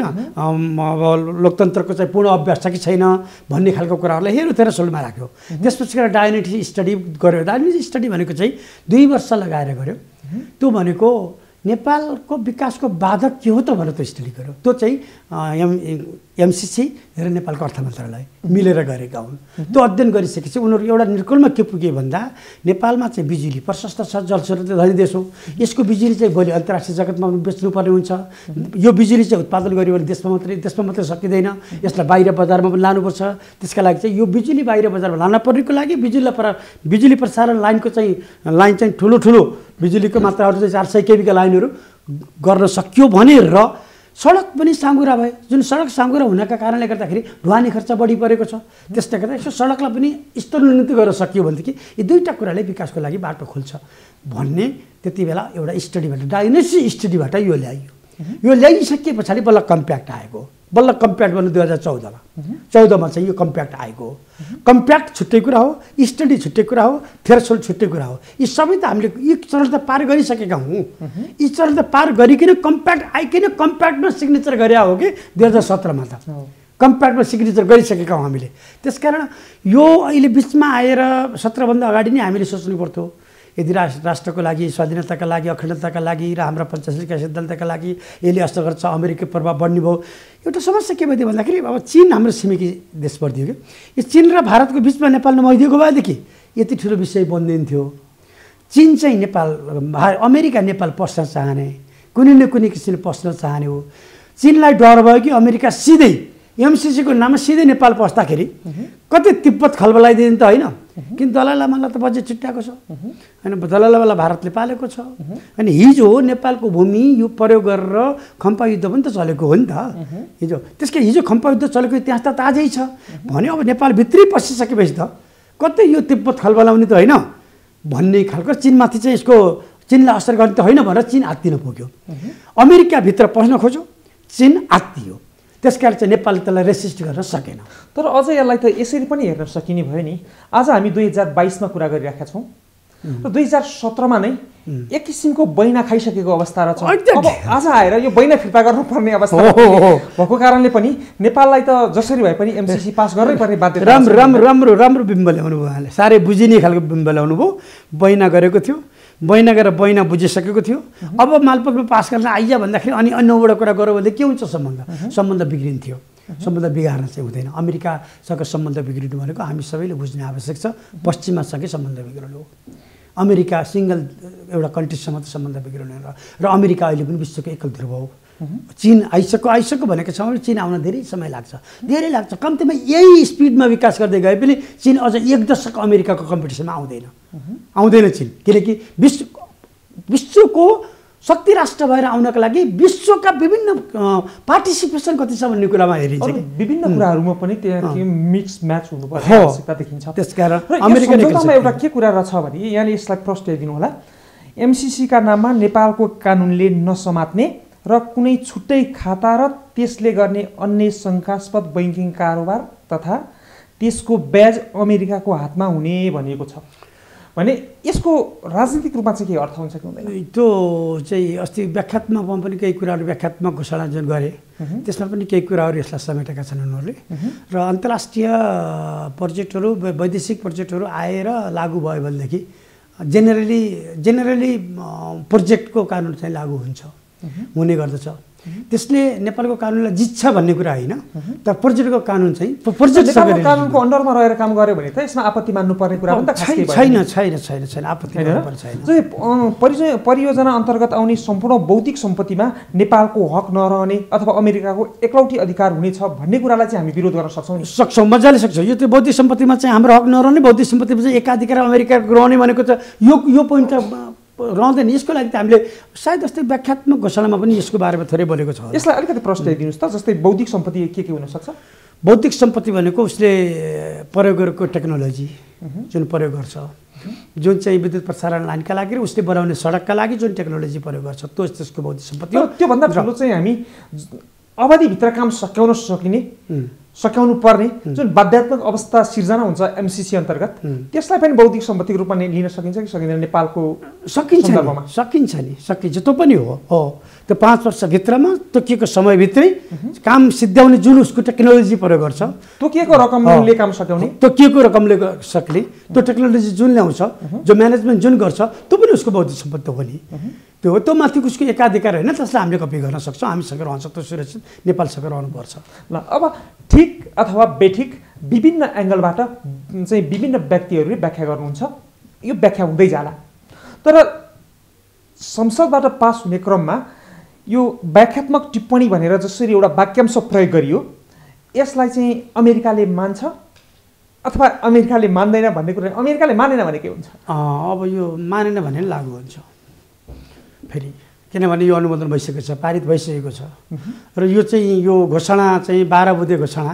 अब लोकतन्त्रको चाहिँ पूर्ण अभ्यास छ कि छैन भन्ने खालको कुराहरूलाई हेर्यो, थ्रेसहोल्डमा राख्यो। त्यसपछि गएर डायग्नोस्टिक स्टडी गर्यो। डायग्नोस्टिक स्टडी भनेको चाहिँ दुई वर्ष लगाएर गर्यो। त्यो भनेको नेपालको विकासको बाधक के हो त भनेर त्यो स्टडी गर्यो। त्यो चाहिँ एम एमसिसी र नेपालको अर्थ मन्त्रालय मिलेर गरेका हुन्। त्यो अध्ययन गरिसकेपछि उनीहरू एउटा निर्कुलमा के पुगे भन्दा नेपालमा चाहिँ बिजुली प्रशस्त छ, जलस्रोत धनी देश हो, यसको बिजुली चाहिँ भोलि अन्तर्राष्ट्रिय जगतमा पनि बेच्नुपर्ने हुन्छ। यो बिजुली चाहिँ उत्पादन गर्यो भने देशमा मात्रै देशमा मात्रै सकिँदैन, यसलाई बाहिर बजारमा पनि लानुपर्छ। त्यसका लागि चाहिँ यो बिजुली बाहिर बजारमा लान पर्नेको लागि बिजुलीलाई पर बिजुली प्रसारण लाइनको चाहिँ लाइन चाहिँ ठुलो ठुलो बिजुलीको मात्राहरू चाहिँ चार सय केबीका लाइनहरू गर्न सकियो भनेर सडक पनि साँगुरा भए। जुन सडक साँगुरा हुनका कारणले गर्दाखेरि ढुवानी खर्च बढी परेको छ। त्यसले गर्दा यसो सडकलाई पनि स्तरोन्नति गर्न सकियो भनेदेखि यी दुईवटा कुराले विकासको लागि बाटो खोल्छ भन्ने त्यति बेला एउटा स्टडीबाट, डायग्नोस्टिक स्टडीबाट यो ल्याइयो। यो ल्याइसके पछाडि बल्ल कम्प्याक्ट आएको। बल्ल कम्प्याक्ट भन्नु दुई हजार चौधमा चौधमा चाहिँ यो कम्प्याक्ट आएको हो। कम्प्याक्ट छुट्टै कुरा हो, स्टडी छुट्टै कुरा हो, थ्रेसहोल्ड छुट्टै कुरा हो। यी सबै त हामीले यी चरण त पार गरिसकेका हौँ। यी चरण त पार गरिकन कम्प्याक्ट आइकन कम्प्याक्टमा सिग्नेचर गरे हो कि दुई हजार सत्रमा त कम्प्याक्टमा सिग्नेचर गरिसकेका हौँ हामीले। त्यसकारण यो अहिले बिचमा आएर सत्रभन्दा अगाडि नै हामीले सोच्नु पर्थ्यो, यदि राष्ट्र राष्ट्रको लागि, स्वाधीनताका लागि, अखण्डताका लागि र हाम्रा पञ्चशीलका सिद्धान्तका लागि यसले असर गर्छ, अमेरिकी प्रभाव बढ्ने भयो। एउटा समस्या के भइदियो भन्दाखेरि अब चिन हाम्रो छिमेकी देश परिदियो कि यो चिन र भारतको बिचमा नेपाल नमइदिएको भएदेखि यति ठुलो विषय बन्दैन थियो। चिन चाहिँ नेपाल, अमेरिका नेपाल पस्न चाहने, कुनै न कुनै किसिमले पस्न चाहने हो। चिनलाई डर भयो कि अमेरिका सिधै एमसिसीको नाममा सिधै नेपाल पस्दाखेरि कतै तिब्बत खलबलाइदिने त होइन, किन दलाइ लामालाई त बजेट छिट्याएको छ होइन, दलाइ लामालाई भारतले पालेको छ। अनि हिजो नेपालको भूमि यो प्रयोग गरेर खम्पा युद्ध पनि त चलेको हो नि त हिजो। त्यसकै हिजो खम्पा युद्ध चलेको इतिहास त ताजै छ भन्यो। अब नेपाल भित्रै पसिसकेपछि त कतै यो तिब्बत खलबलाउने त होइन भन्ने खालको चिनमाथि चाहिँ यसको चिनलाई असर गर्ने त होइन भनेर चिन आत्तिन पुग्यो। अमेरिकाभित्र पस्न खोज्यो, चिन आत्तियो। त्यसकारण चाहिँ नेपालले त्यसलाई रेसिस्ट गर्न सकेन। तर अझ यसलाई त यसरी पनि हेर्न सकिने भयो नि। आज हामी दुई हजार बाइसमा कुरा गरिरहेका छौँ र दुई हजार सत्रमा नै एक किसिमको बैना खाइसकेको अवस्था रहेछ। अब आज आएर यो बैना फिर्ता गर्नुपर्ने अवस्था भएको कारणले पनि नेपाललाई त जसरी भए पनि एमसिसी पास गर्नै पर्ने बाध्यता। राम्रो राम्रो राम्रो राम्रो बिम्ब ल्याउनु भयो उहाँले, साह्रै बुझिने खालको बिम्ब ल्याउनु भयो। बैना गरेको थियो, बैना गरेर बैना बुझिसकेको थियो। अब मालपोतमा पास गर्न आइया भन्दाखेरि अनि अन्यबाट कुरा गऱ्यो भने के हुन्छ? सम्बन्ध सम्बन्ध बिग्रिन्थ्यो। सम्बन्ध बिगार्न चाहिँ हुँदैन। अमेरिकासँग सम्बन्ध बिग्रिनु भनेको हामी सबैले बुझ्ने आवश्यक छ। पश्चिमासँगै सम्बन्ध बिग्रनु हो। अमेरिका सिङ्गल एउटा कन्ट्रीसँग त सम्बन्ध बिग्रनु र अमेरिका अहिले पनि विश्वको एकल ध्रुव हो। चीन आइसक्यो आइसक्यो भनेको छ भने चीन आउन धेरै समय लाग्छ, धेरै लाग्छ। कम्तीमा यही स्पिडमा विकास गर्दै गए पनि चीन अझ एक दशक अमेरिकाको कम्पिटिसनमा आउँदैन आउँदैन चीन। किनकि विश्व विश्वको शक्ति राष्ट्र भएर आउनका लागि विश्वका विभिन्न पार्टिसिपेसन कति छ भन्ने कुरामा हेरिन्छ। विभिन्न कुराहरूमा पनि त्यहाँ मिक्स म्याच हुनुपर्ने आवश्यकता देखिन्छ। त्यसकारण अमेरिकामा एउटा के कुरा रहेछ भने यहाँले यसलाई प्रश्न दिनु होला, एमसिसीका नाममा नेपालको कानुनले नसमात्ने र कुनै छुट्टै खाता र त्यसले गर्ने अन्य शङ्कास्पद बैङ्किङ कारोबार तथा त्यसको ब्याज अमेरिकाको हातमा हुने भनिएको छ भने यसको राजनीतिक रूपमा चाहिँ के अर्थ हुन्छ कि हुँदैन? त्यो चाहिँ अस्ति व्याख्यात्मकमा पनि केही कुराहरू व्याख्यात्मक घोषणा जुन गरे त्यसमा पनि केही कुराहरू यसलाई समेटेका छन् उनीहरूले। र अन्तर्राष्ट्रिय प्रोजेक्टहरू वैदेशिक प्रोजेक्टहरू आएर लागू भयो भनेदेखि जेनरली जेनरली प्रोजेक्टको कानुन चाहिँ लागू हुन्छ। हुने गर्दछ। त्यसले नेपालको कानुनलाई जित्छ भन्ने कुरा होइन, तर पर्यटकको कानुन चाहिँ पर्यटक कानुनको अन्डरमा रहेर काम गर्यो भने त यसमा आपत्ति मान्नुपर्ने कुरा पनि त छैन छैन छैन छैन छैन आपत्ति मान्नुपर्ने छैन। परिचय परियोजना अन्तर्गत आउने सम्पूर्ण बौद्धिक सम्पत्तिमा नेपालको हक नरहने अथवा अमेरिकाको एकलौटी अधिकार हुनेछ भन्ने कुरालाई चाहिँ हामी विरोध गर्न सक्छौँ सक्छौँ मजाले सक्छौँ। यो त्यो बौद्धिक सम्पत्तिमा चाहिँ हाम्रो हक नरहने, बौद्धिक सम्पत्तिमा चाहिँ एकाधिकार अमेरिकाको रहने भनेको त यो यो पोइन्ट त रहँदैन। यसको लागि त हामीले सायद जस्तै व्याख्यात्मक घोषणामा पनि यसको बारेमा थोरै बोलेको छ। यसलाई अलिकति प्रश्न दिनुहोस् त, जस्तै बौद्धिक सम्पत्ति के के हुनसक्छ? बौद्धिक सम्पत्ति भनेको उसले प्रयोग गरेको टेक्नोलोजी जुन प्रयोग गर्छ, जुन चाहिँ विद्युत प्रसारण लाइनका लागि र उसले बनाउने सडकका लागि जुन टेक्नोलोजी प्रयोग गर्छ त्यो त्यसको बौद्धिक सम्पत्ति हो। त्योभन्दा ठुलो चाहिँ हामी अवधिभित्र काम सकाउन सकिने सकाउनु पर्ने जुन बाध्यात्मक अवस्था सिर्जना हुन्छ एमसिसी अन्तर्गत, त्यसलाई पनि बौद्धिक सम्पत्तिको रूपमा लिन सकिन्छ कि सकिँदैन? नेपालको सकिन्छ सकिन्छ नि सकिन्छ, त्यो पनि हो हो त्यो पाँच वर्षभित्रमा तोकिएको समयभित्रै काम सिद्ध्याउने जुन उसको टेक्नोलोजी प्रयोग गर्छ, तोकिएको रकमले काम सकाउने, तोकिएको रकमले सक्ने त्यो टेक्नोलोजी जुन ल्याउँछ, जो म्यानेजमेन्ट जुन गर्छ त्यो पनि उसको बौद्धिक सम्पत्ति हो नि। त्यो हो, त्यो माथि उसको एकाधिकार होइन, त्यसलाई हामीले कपी गर्न सक्छौँ, हामीसँग रहन्छ त्यो सुरक्षित नेपालसँग रहनुपर्छ। ल अब ठिक अथवा बेठिक विभिन्न एङ्गलबाट चाहिँ विभिन्न व्यक्तिहरूले व्याख्या गर्नुहुन्छ, यो व्याख्या हुँदै जाला, तर संसदबाट पास हुने क्रममा यो व्याख्यात्मक टिप्पणी भनेर जसरी एउटा वाक्यांश प्रयोग गरियो, यसलाई चाहिँ अमेरिकाले मान्छ अथवा अमेरिकाले मान्दैन भन्ने कुरा, अमेरिकाले मानेन भने के हुन्छ? अब यो मानेन भने लागु हुन्छ फेरि, किनभने यो अनुमोदन भइसकेको छ, पारित भइसकेको छ र यो चाहिँ यो घोषणा चाहिँ बाह्र बुँदे घोषणा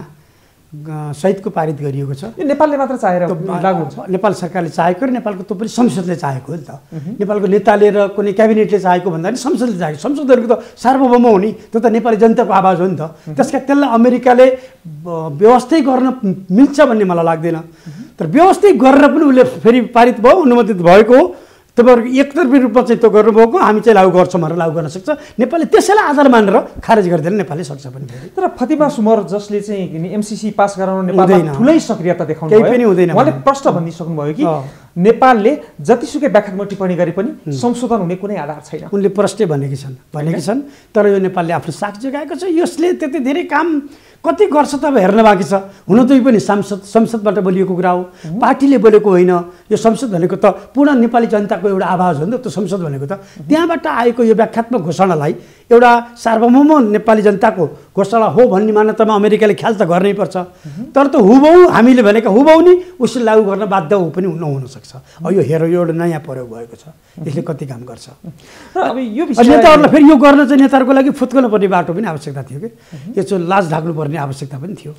सहितको पारित गरिएको छ। यो नेपालले मात्र चाहेर लागु हुन्छ? नेपाल सरकारले चाहेको र नेपालको त्यो पनि संसदले चाहेको हो नि त। नेपालको नेताले र कुनै क्याबिनेटले चाहेको भन्दा पनि संसदले चाहेको। संसदहरूको त सार्वभौम हो नि, त्यो त नेपाली जनताको आवाज हो नि त। त्यसका त्यसलाई अमेरिकाले व्यवस्थै गर्न मिल्छ भन्ने मलाई लाग्दैन, तर व्यवस्थै गरेर पनि उसले फेरि पारित भयो, अनुमोदित भएको हो। तपाईँहरूको एकतर्फी रूपमा चाहिँ त्यो गर्नुभएको, हामी चाहिँ लागु गर्छौँ भनेर लागु गर्न सक्छ। नेपालले त्यसैलाई आधार मानेर खारेज गरिदिएर नेपालले सक्छ पनि फेरि। तर फतिमा सुमर जसले चाहिँ एमसिसी पास गराउन नेपालमा ठुलै सक्रियता देखाउनु केही पनि हुँदैन, उहाँले प्रश्न भनिसक्नुभयो कि नेपालले जतिसुकै व्याख्यात्मक टिप्पणी गरे पनि संशोधन हुने कुनै आधार छैन। उनले प्रष्टै भनेकी छन् भनेकी छन् तर यो नेपालले आफ्नो साख जोगाएको छ। यसले त्यति धेरै काम कति गर्छ त अब हेर्न बाँकी छ। हुन त यो पनि सांसद संसदबाट बोलिएको कुरा हो, पार्टीले बोलेको होइन। यो संसद भनेको त पूर्ण नेपाली जनताको एउटा आवाज हो नि त, त्यो संसद भनेको त। त्यहाँबाट आएको यो व्याख्यात्मक घोषणालाई एउटा सार्वभौम नेपाली जनताको घोषणा हो भन्ने मान्यतामा अमेरिकाले ख्याल त गर्नै पर्छ, तर त हुबहु हामीले भनेका हुबहु नि उसले लागु गर्न बाध्य हो पनि नहुन सक्छ। अब यो हेर यो एउटा नयाँ प्रयोग भएको छ, यसले कति काम गर्छ। अब यो नेताहरूलाई फेरि यो गर्न चाहिँ नेताहरूको लागि फुत्कनु पर्ने बाटो पनि आवश्यकता थियो कि, यो चाहिँ लाज ढाक्नुपर्ने आवश्यकता पनि थियो।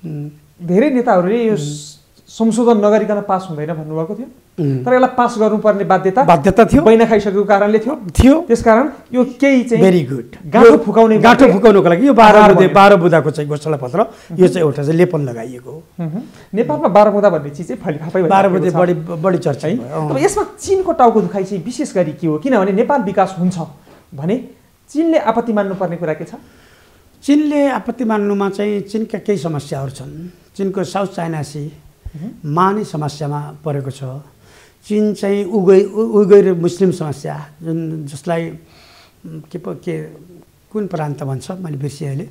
धेरै नेताहरूले यो संशोधन नगरिकन पास हुँदैन भन्नुभएको थियो, तर यसलाई पास गर्नुपर्ने बाध्यता बाध्यता थियो, बैना खाइसकेको कारणले थियो थियो त्यसकारण यो केही चाहिँ भेरी गुड गाँठो फुकाउने गाँठो फुकाउनको लागि यो बाह्र बुँदे बाह्र बुँदाको चाहिँ घोषणा पत्र यो चाहिँ एउटा चाहिँ लेपन लगाइएको हो। नेपालमा बाह्र बुँदा भन्ने चिज चाहिँ फलिफापै बाह्र बुँदे बढी बढी चर्चा है। अब यसमा चीनको टाउको दुखाइ चाहिँ विशेष गरी के हो? किनभने नेपाल विकास हुन्छ भने चीनले आपत्ति मान्नुपर्ने कुरा के छ? चीनले आपत्ति मान्नुमा चाहिँ चीनका केही समस्याहरू छन्। चीनको साउथ चाइना सी मा नै समस्यामा परेको छ। चीन चाहिँ उगै उगैर मुस्लिम समस्या जुन जसलाई के प के कुन प्रान्त भन्छ मैले बिर्सेँ अहिले,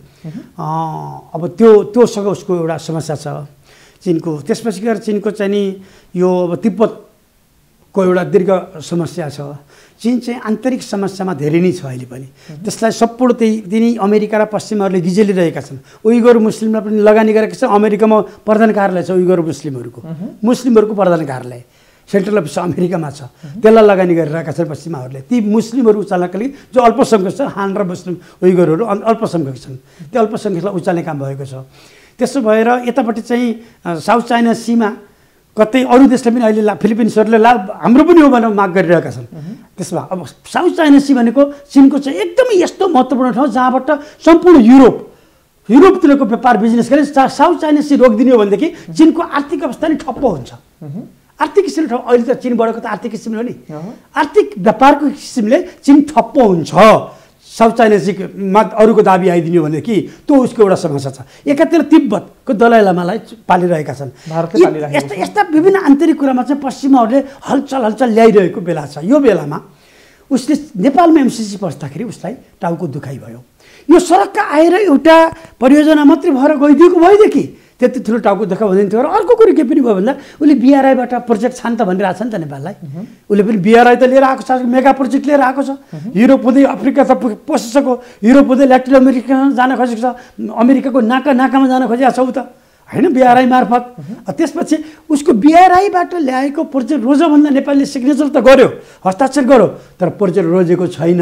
अब त्यो त्योसँग उसको एउटा समस्या छ चीनको। त्यसपछि गएर चीनको चाहिँ नि यो अब तिब्बतको एउटा दीर्घ समस्या छ। चीन चाहिँ आन्तरिक समस्यामा धेरै नै छ अहिले पनि। त्यसलाई सपोर्ट त्यही तिनी अमेरिका र पश्चिमहरूले गिजेलिरहेका छन्। उइगर मुस्लिमलाई पनि लगानी गरेका छन्। अमेरिकामा प्रधान कार्यालय छ उइगर मुस्लिमहरूको, मुस्लिमहरूको प्रधान कार्यालय सेन्ट्रल अफिस अमेरिकामा छ, त्यसलाई लगानी गरिरहेका छन् पश्चिमाहरूले। ती मुस्लिमहरू उचाल्नका लागि जो अल्पसङ्ख्यक छन्, हान र मुस्लिम उइगरहरू अल्पसङ्ख्यक छन्, त्यो अल्पसङ्ख्यकलाई उचाल्ने काम भएको छ। त्यसो भएर यतापट्टि चाहिँ साउथ चाइना सीमा कतै अरू देशले पनि अहिले फिलिपिन्सहरूले ला हाम्रो पनि हो भनेर माग गरिरहेका छन्। त्यसमा अब साउथ चाइना सी भनेको चीनको चाहिँ एकदमै यस्तो महत्त्वपूर्ण ठाउँ जहाँबाट सम्पूर्ण युरोप युरोपतिरको व्यापार बिजनेस गरे। साउथ चाइना सी रोकिदिने हो भनेदेखि चीनको आर्थिक अवस्था नै ठप्प हुन्छ। आर्थिक किसिमले ठप्प अहिले त चीन बढेको त आर्थिक किसिमले हो नि, आर्थिक व्यापारको किसिमले चीन ठप्प हुन्छ। साउथ चाइना सीमा अरूको दाबी आइदिने भनेदेखि त्यो उसको एउटा समस्या छ। एकातिर तिब्बतको दलाई लामालाई पालिरहेका छन्। यस्ता यस्ता विभिन्न आन्तरिक कुरामा चाहिँ पश्चिमाहरूले हलचल हलचल ल्याइरहेको बेला छ। यो बेलामा उसले नेपालमा एमसिसी पस्दाखेरि उसलाई टाउको दुखाइ भयो। यो सडकका आएर एउटा परियोजना मात्रै भएर गइदिएको भएदेखि त्यति ठुलो टाउको दुःख हुँदैन थियो। र अर्को कुरो के पनि भयो भन्दा उसले बिआरआईबाट प्रोजेक्ट छान त भनिरहेको छ नि त नेपाललाई। उसले पनि बिआरआई त लिएर आएको छ, मेगा प्रोजेक्ट लिएर आएको छ। युरोप हुँदै अफ्रिका त पसिसक्यो, युरोप हुँदै ल्याटिन अमेरिकामा जान खोजेको छ, अमेरिकाको नाका नाकामा जान खोजेको छ उ त होइन बिआरआई मार्फत। त्यसपछि उसको बिआरआईबाट ल्याएको प्रोजेक्ट रोजभन्दा नेपालले सिग्नेचर त गर्यो, हस्ताक्षर गर्यो, तर प्रोजेक्ट रोजेको छैन।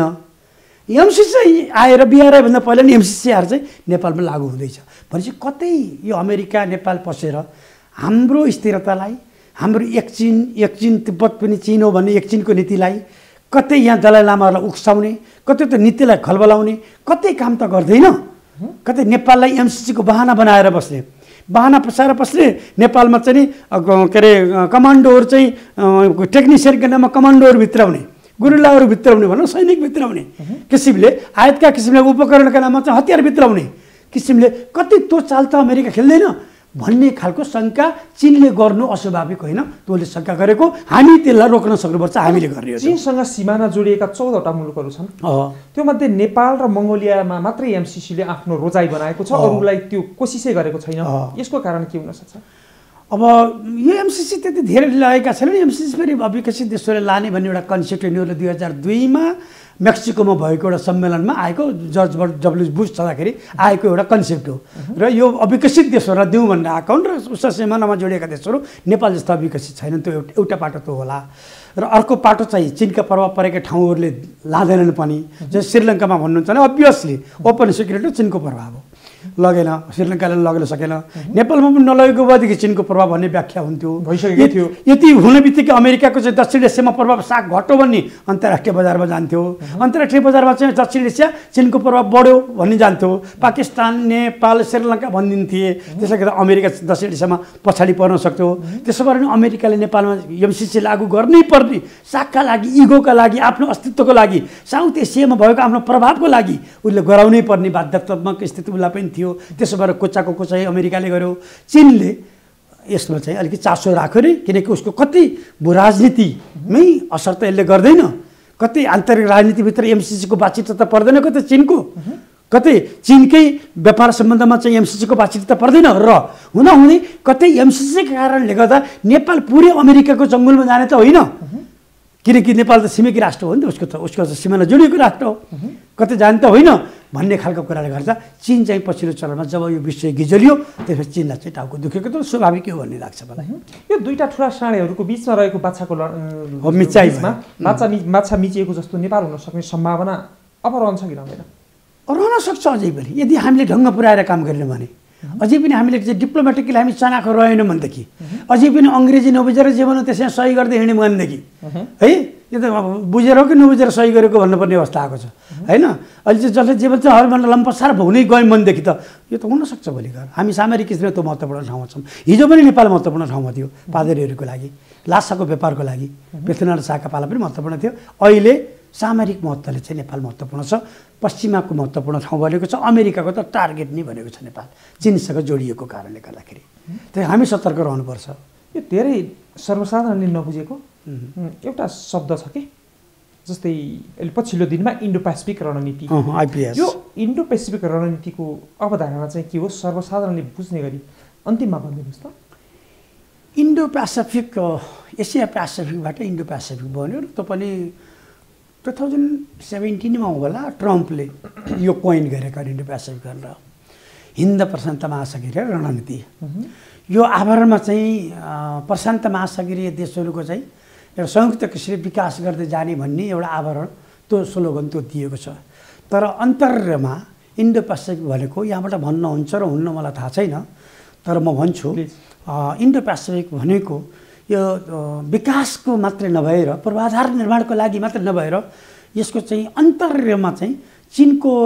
एमसिसी आएर बिआरआईभन्दा पहिला नि एमसिसी आएर चाहिँ नेपालमा लागू हुँदैछ भनेपछि कतै यो अमेरिका नेपाल पसेर हाम्रो स्थिरतालाई, हाम्रो एकचिन एकचिन तिब्बत पनि चिन हो भन्ने एकचिनको नीतिलाई कतै यहाँ दलाइ लामाहरूलाई उक्साउने, कतै त नीतिलाई खलबलाउने, कतै काम त गर्दैन। कतै नेपाललाई एमसिसीको बहाना बनाएर बस्ने, बहाना पसाएर बस्ने। नेपालमा चाहिँ के अरे कमान्डोहरू चाहिँ टेक्निसियनको नाममा कमान्डोहरू भित्राउने, गुरुलाहरू भित्राउने भनौँ, सैनिक भित्राउने किसिमले, आयातका किसिमले उपकरणका नाममा चाहिँ हतियार भित्राउने किसिमले कति त्यो चाल त अमेरिका खेल्दैन भन्ने खालको शङ्का चीनले गर्नु अस्वाभाविक होइन। तँले शङ्का गरेको हामी त्यसलाई रोक्न सक्नुपर्छ, हामीले गर्ने हो। चीनसँग सिमाना जोडिएका चौधवटा मुलुकहरू छन्, त्यो मध्ये नेपाल र मङ्गोलियामा मात्रै एमसिसीले आफ्नो रोजाइ बनाएको छ, अरूलाई त्यो कोसिसै गरेको छैन। यसको कारण के हुन सक्छ? अब यो एमसिसी त्यति धेरै लागेका छैनन्। एमसिसी फेरि विकसित देशहरूले लाने भन्ने एउटा कन्सेप्ट यिनीहरूले दुई हजार दुईमा मेक्सिकोमा भएको एउटा सम्मेलनमा आएको, जर्ज डब्ल्यू बुश छँदाखेरि आएको एउटा कन्सेप्ट हो। र यो अविकसित देशहरूलाई दिउँ भनेर आएको हुन् र उस सिमानामा जोडिएका देशहरू नेपाल जस्तो अविकसित छैनन्। त्यो एउटा पाटो त्यो होला। र अर्को पाटो चाहिँ चिनका प्रभाव परेका ठाउँहरूले लाँदैनन् पनि। जस्तै श्रीलङ्कामा भन्नुहुन्छ भने अभियसली ओपन सिक्युरिटी चिनको प्रभाव हो, लगेन, श्रीलङ्काले लगेन सकेन। नेपालमा पनि नलगेको भएदेखि चिनको प्रभाव भन्ने व्याख्या हुन्थ्यो, भइसकेको थियो। यति हुने बित्तिकै अमेरिकाको चाहिँ दक्षिण एसियामा प्रभाव साग घट्यो भन्ने अन्तर्राष्ट्रिय बजारमा जान्थ्यो। अन्तर्राष्ट्रिय बजारमा चाहिँ दक्षिण एसिया चिनको प्रभाव बढ्यो भन्ने जान्थ्यो। पाकिस्तान, नेपाल, श्रीलङ्का भनिदिन्थे। त्यसले गर्दा अमेरिका दक्षिण एसियामा पछाडि पर्न सक्थ्यो। त्यसो गरेर नेपालले नेपालमा एमसिसी लागू गर्नै पर्ने, सागका लागि, इगोका लागि, आफ्नो अस्तित्वको लागि, साउथ एसियामा भएको आफ्नो प्रभावको लागि उसले गराउनै पर्ने बाध्यतात्मक स्थिति उसलाई पनि थियो। त्यसो भएर कोचाको कोचाइ अमेरिकाले गर्यो। चीनले यसमा चाहिँ अलिकति चासो राख्यो नि, किनकि उसको कति भू राजनीतिमै असर त यसले गर्दैन, कतै आन्तरिक राजनीतिभित्र एमसिसीको बातचित त पर्दैन, कतै चिनको कतै चिनकै व्यापार सम्बन्धमा चाहिँ एमसिसीको बातचित त पर्दैन। र हुँदाहुँदै कतै एमसिसीका कारणले गर्दा नेपाल पुरै अमेरिकाको जङ्गलमा जाने त होइन, किनकि नेपाल त छिमेकी राष्ट्र हो नि त, उसको त उसको त सिमाना जोडिएको राष्ट्र हो, कतै जाने त होइन भन्ने खालको कुराले गर्दा चीन चाहिँ पछिल्लो चरणमा जब यो विषय गिजलियो त्यसपछि चीनलाई चाहिँ टाउको दुखेको त स्वाभाविक हो भन्ने लाग्छ मलाई। यो दुईटा ठुला साँडेहरूको बिचमा रहेको बाछाको मिचाइमा माछा माछा मिचिएको जस्तो नेपाल हुन सक्ने सम्भावना अब रहन्छ कि रहँदैन? रहन सक्छ अझै पनि, यदि हामीले ढङ्ग पुऱ्याएर काम गरेनौँ भने। अझै पनि हामीले चाहिँ डिप्लोमेटिकली हामी चनाखो रहेनौँ भनेदेखि, अझै पनि अङ्ग्रेजी नबुझेर जे भनौँ त्यसमा सही गर्दै हिँड्यौँ भनेदेखि है, यो त अब बुझेर हो कि नबुझेर सही गरेको भन्नुपर्ने अवस्था आएको छ होइन। अहिले चाहिँ जसले जे भन्छ हरभन्दा लम्पसार भोग्नै गयौँ भनेदेखि त यो त हुनसक्छ भोलि गएर। हामी सामरिक हिसाबले त्यो महत्त्वपूर्ण ठाउँमा छौँ। हिजो पनि नेपाल महत्त्वपूर्ण ठाउँमा थियो, पादरीहरूको लागि, लासाको व्यापारको लागि, पृथ्वीनारायण शाहका पाला पनि महत्त्वपूर्ण थियो। अहिले सामरिक महत्त्वले चाहिँ नेपाल महत्त्वपूर्ण छ, पश्चिमाको महत्त्वपूर्ण ठाउँ बनेको छ, अमेरिकाको त टार्गेट नै बनेको छ नेपाल चिनसँग जोडिएको कारणले गर्दाखेरि। त्यही हामी सतर्क रहनुपर्छ। यो धेरै सर्वसाधारणले नबुझेको एउटा शब्द छ कि, जस्तै अहिले पछिल्लो दिनमा इन्डो पेसिफिक रणनीति, आइपिएस। यो इन्डो पेसिफिक रणनीतिको अवधारणा चाहिँ के हो, सर्वसाधारणले बुझ्ने गरी अन्तिममा भनिदिनुहोस् त। इन्डो पेसिफिक, एसिया पेसिफिकबाट इन्डो पेसिफिक बन्यो र त पनि टु थाउजन्ड सेभेन्टिनमा होला ट्रम्पले यो कोइन गरेका इन्डो पेसिफिक गरेर हिन्द प्रशान्त महासागरीय रणनीति। यो आवरणमा चाहिँ प्रशान्त महासागरीय देशहरूको चाहिँ एउटा संयुक्त किसिमले विकास गर्दै जाने भन्ने एउटा आवरण, त्यो स्लोगन त्यो दिएको छ। तर अन्तर्यमा इन्डो पेसिफिक भनेको यहाँबाट भन्न हुन्छ र हुन्न मलाई थाहा छैन, तर म भन्छु इन्डो पेसिफिक भनेको यो विकासको मात्रै नभएर, पूर्वाधार निर्माणको लागि मात्रै नभएर, यसको चाहिँ अन्तर्यमा चाहिँ चिनको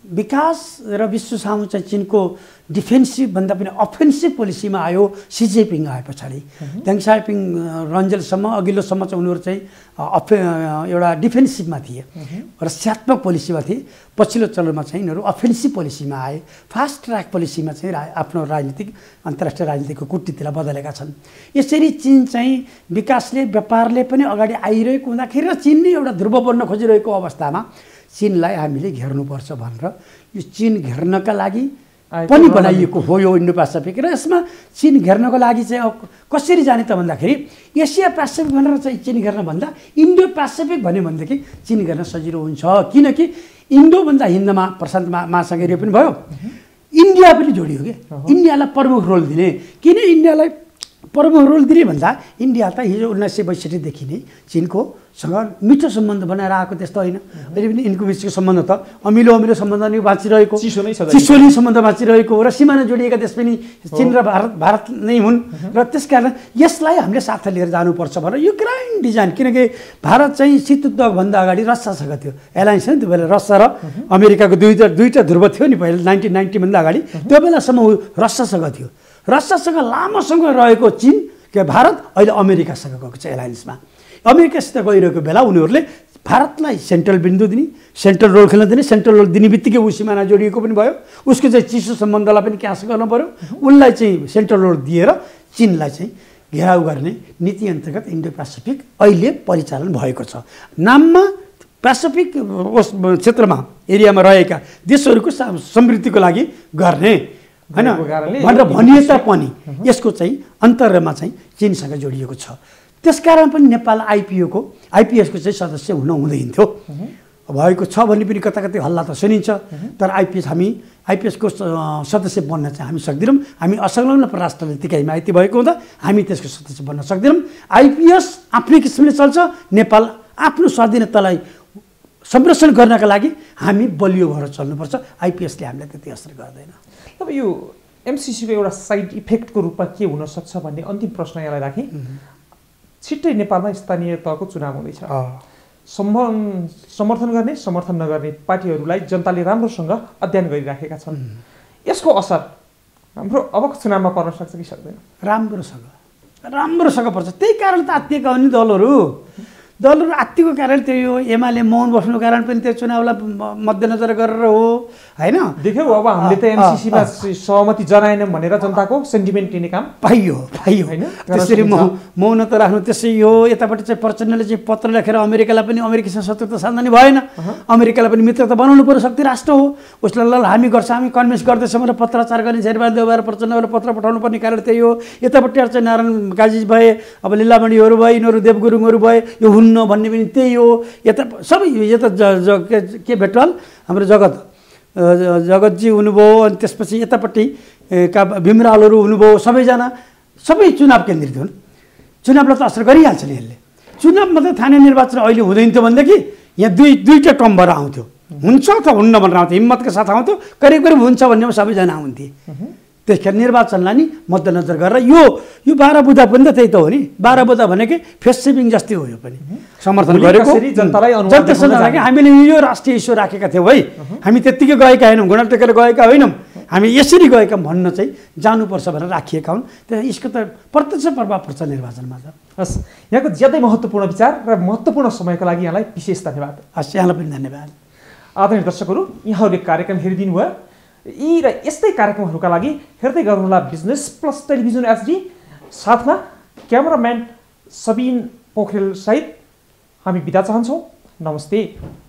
विकास र विश्व सामु चाहिँ चिनको डिफेन्सिभ भन्दा पनि अफेन्सिभ पोलिसीमा आयो सी जिनपिङ आए पछाडि। देङ साइपिङ रन्जेलसम्म अघिल्लोसम्म चाहिँ उनीहरू चाहिँ अफे एउटा डिफेन्सिभमा थिए, रक्षात्मक पोलिसीमा थिए। पछिल्लो चरणमा चाहिँ यिनीहरू अफेन्सिभ पोलिसीमा आए, फास्ट ट्र्याक पोलिसीमा चाहिँ रा आफ्नो राजनीतिक अन्तर्राष्ट्रिय राजनीतिको कुटनीतिलाई बदलेका छन्। यसरी चिन चाहिँ विकासले व्यापारले पनि अगाडि आइरहेको हुँदाखेरि र चिनले एउटा ध्रुव बन्न खोजिरहेको अवस्थामा चिनलाई हामीले घेर्नुपर्छ भनेर यो चिन घेर्नका लागि पनि बनाइएको हो यो इन्डो पेसिफिक। र यसमा चिन घेर्नको लागि चाहिँ कसरी जाने त भन्दाखेरि एसिया पेसिफिक भनेर चाहिँ चिन घेर्न भन्दा इन्डो पेसिफिक भन्यो भनेदेखि चिन घेर्न सजिलो हुन्छ, किनकि इन्डोभन्दा हिन्दमा प्रशान्त महासागरीय पनि भयो, इन्डिया पनि जोडियो कि इन्डियालाई प्रमुख रोल दिने। किन इन्डियालाई प्रमुख रोल दिने भन्दा इन्डिया त हिजो उन्नाइस सय बैसठीदेखि नै चिनको सँग मिठो सम्बन्ध बनाएर आएको त्यस्तो होइन। अहिले पनि यिनको बिचको सम्बन्ध त अमिलो अमिलो सम्बन्ध नै बाँचिरहेको, चिसो नै छ, चिसोली सम्बन्ध बाँचिरहेको र सिमाना जोडिएका देश पनि चिन र भारत भारत नै हुन्। र त्यसकारण यसलाई हामीले साथ लिएर जानुपर्छ भनेर यो ग्रान्ड डिजाइन, किनकि भारत चाहिँ शीत युद्धभन्दा अगाडि रसियासँग थियो एलायन्स नि, त्यो बेला रसिया र अमेरिकाको दुईवटा दुईवटा ध्रुव थियो नि पहिला नाइन्टिन नाइन्टीभन्दा अगाडि, त्यो बेलासम्म रसियासँग थियो। रसियासँग लामोसँग रहेको चिन के भारत अहिले अमेरिकासँग गएको छ एलायन्समा। अमेरिकासित गइरहेको बेला उनीहरूले भारतलाई सेन्ट्रल बिन्दु दिने, सेन्ट्रल रोल खेल्न दिने, सेन्ट्रल रोल दिने बित्तिकै ऊ सिमाना जोडिएको पनि भयो, उसको चाहिँ चिसो सम्बन्धलाई पनि क्यास गर्नु पऱ्यो, उसलाई चाहिँ सेन्ट्रल रोल दिएर चिनलाई चाहिँ घेराउ गर्ने नीति अन्तर्गत इन्डो पेसिफिक अहिले परिचालन भएको छ। नाममा पेसिफिक क्षेत्रमा एरियामा रहेका देशहरूको समृद्धिको लागि गर्ने होइन भनेर भनिए तापनि यसको चाहिँ अन्तरमा चाहिँ चिनसँग जोडिएको छ। त्यसकारण पनि नेपाल आइपिओको आइपिएसको चाहिँ सदस्य हुन हुँदैन थियो, भएको छ भन्ने पनि कता कतै हल्ला त सुनिन्छ, तर आइपिएस हामी आइपिएसको सदस्य बन्न चाहिँ हामी सक्दैनौँ। हामी असंलग्न परराष्ट्र नीतिका हिमायती भएको हुँदा हामी त्यसको सदस्य बन्न सक्दैनौँ। आइपिएस आफ्नै किसिमले चल्छ, नेपाल आफ्नो स्वाधीनतालाई संरक्षण गर्नका लागि हामी बलियो भएर चल्नुपर्छ। आइपिएसले हामीलाई त्यति असर गर्दैन। अब यो एमसिसीको एउटा साइड इफेक्टको रूपमा के हुनसक्छ भन्ने अन्तिम प्रश्न यहाँलाई राखेँ। छिट्टै नेपालमा स्थानीय तहको चुनाव हुँदैछ, समर्थन गर्ने समर्थन नगर्ने पार्टीहरूलाई जनताले राम्रोसँग अध्ययन गरिराखेका छन्। यसको असर हाम्रो अबको चुनावमा पर्न सक्छ कि सक्दैन? राम्रोसँग राम्रोसँग पर्छ। त्यही कारण त आत्तिएका हुन् नि दलहरू दलहरू आत्तिको कारण त्यो यो एमाले मौन बस्नुको कारण पनि त्यो चुनावलाई मध्यनजर गरेर हो होइन। देख्यौ अब हामीले त एमसिसीमा सहमति जनाएनौँ भनेर जनताको सेन्टिमेन्ट लिने काम पाइयो पाइयो होइन। त्यसरी मौन त राख्नु त्यसै हो। यतापट्टि चाहिँ प्रचण्डले चाहिँ पत्र लेखेर अमेरिकालाई पनि अमेरिकासँग शत्रुता साधनी भएन, अमेरिकालाई पनि मित्रता बनाउनु पर्यो, शक्ति राष्ट्र हो, उसलाई ल हामी गर्छ हामी कन्भिन्स गर्दैछौँ भनेर पत्रचार गर्ने शेरबहादुर देउवा र प्रचण्डलाई पत्र पठाउनु पर्ने कारण त्यही हो। यतापट्टि चाहिँ नारायण काजी भए, अब लीलामणिहरू भए, यिनीहरू देव गुरुङहरू भए, यो हुन्न भन्ने पनि त्यही हो। यता सबै यता के भेटवाल हाम्रो जगत जगतजी हुनुभयो, अनि त्यसपछि यतापट्टि का भीमरालहरू हुनुभयो, सबैजना सबै चुनाव केन्द्रित हुन्। चुनावलाई त असर गरिहाल्छ नि यसले। चुनाव मात्रै स्थानीय निर्वाचन अहिले हुँदैन थियो भनेदेखि यहाँ दुई दुईवटा टर्म भएर आउँथ्यो, हुन्छ अथवा हुन्न भनेर आउँथ्यो, हिम्मतका साथ आउँथ्यो, करिब करिब हुन्छ भन्नेमा सबैजना आउँथे। त्यसकारण निर्वाचनलाई नि मध्यनजर गरेर यो यो बाह्र बुधा पनि त त्यही त हो नि। बाह्र बुधा भनेकै फेस सेभिङ जस्तै हो, यो पनि समर्थन गरेको जनतालाई जनतालाई हामीले यो राष्ट्रिय इस्यु राखेका थियौँ है, हामी त्यत्तिकै गएका होइनौँ, घुँडा टेकेर गएका होइनौँ, हामी यसरी गएका भन्न चाहिँ जानुपर्छ भनेर राखिएका हुन्। त्यो यसको त प्रत्यक्ष प्रभाव पर्छ निर्वाचनमा। हस्, यहाँको ज्यादै महत्त्वपूर्ण विचार र महत्त्वपूर्ण समयको लागि यहाँलाई विशेष धन्यवाद। हस्, यहाँलाई पनि धन्यवाद। आदरणीय दर्शकहरू, यहाँहरूले कार्यक्रम हेरिदिनु भयो। यी र यस्तै कार्यक्रमहरूका लागि हेर्दै गर्नुहोला बिजनेस प्लस टेलिभिजन एचडी। साथमा क्यामेराम्यान सबिन पोखरेल सहित हामी बिदा चाहन्छौँ। नमस्ते।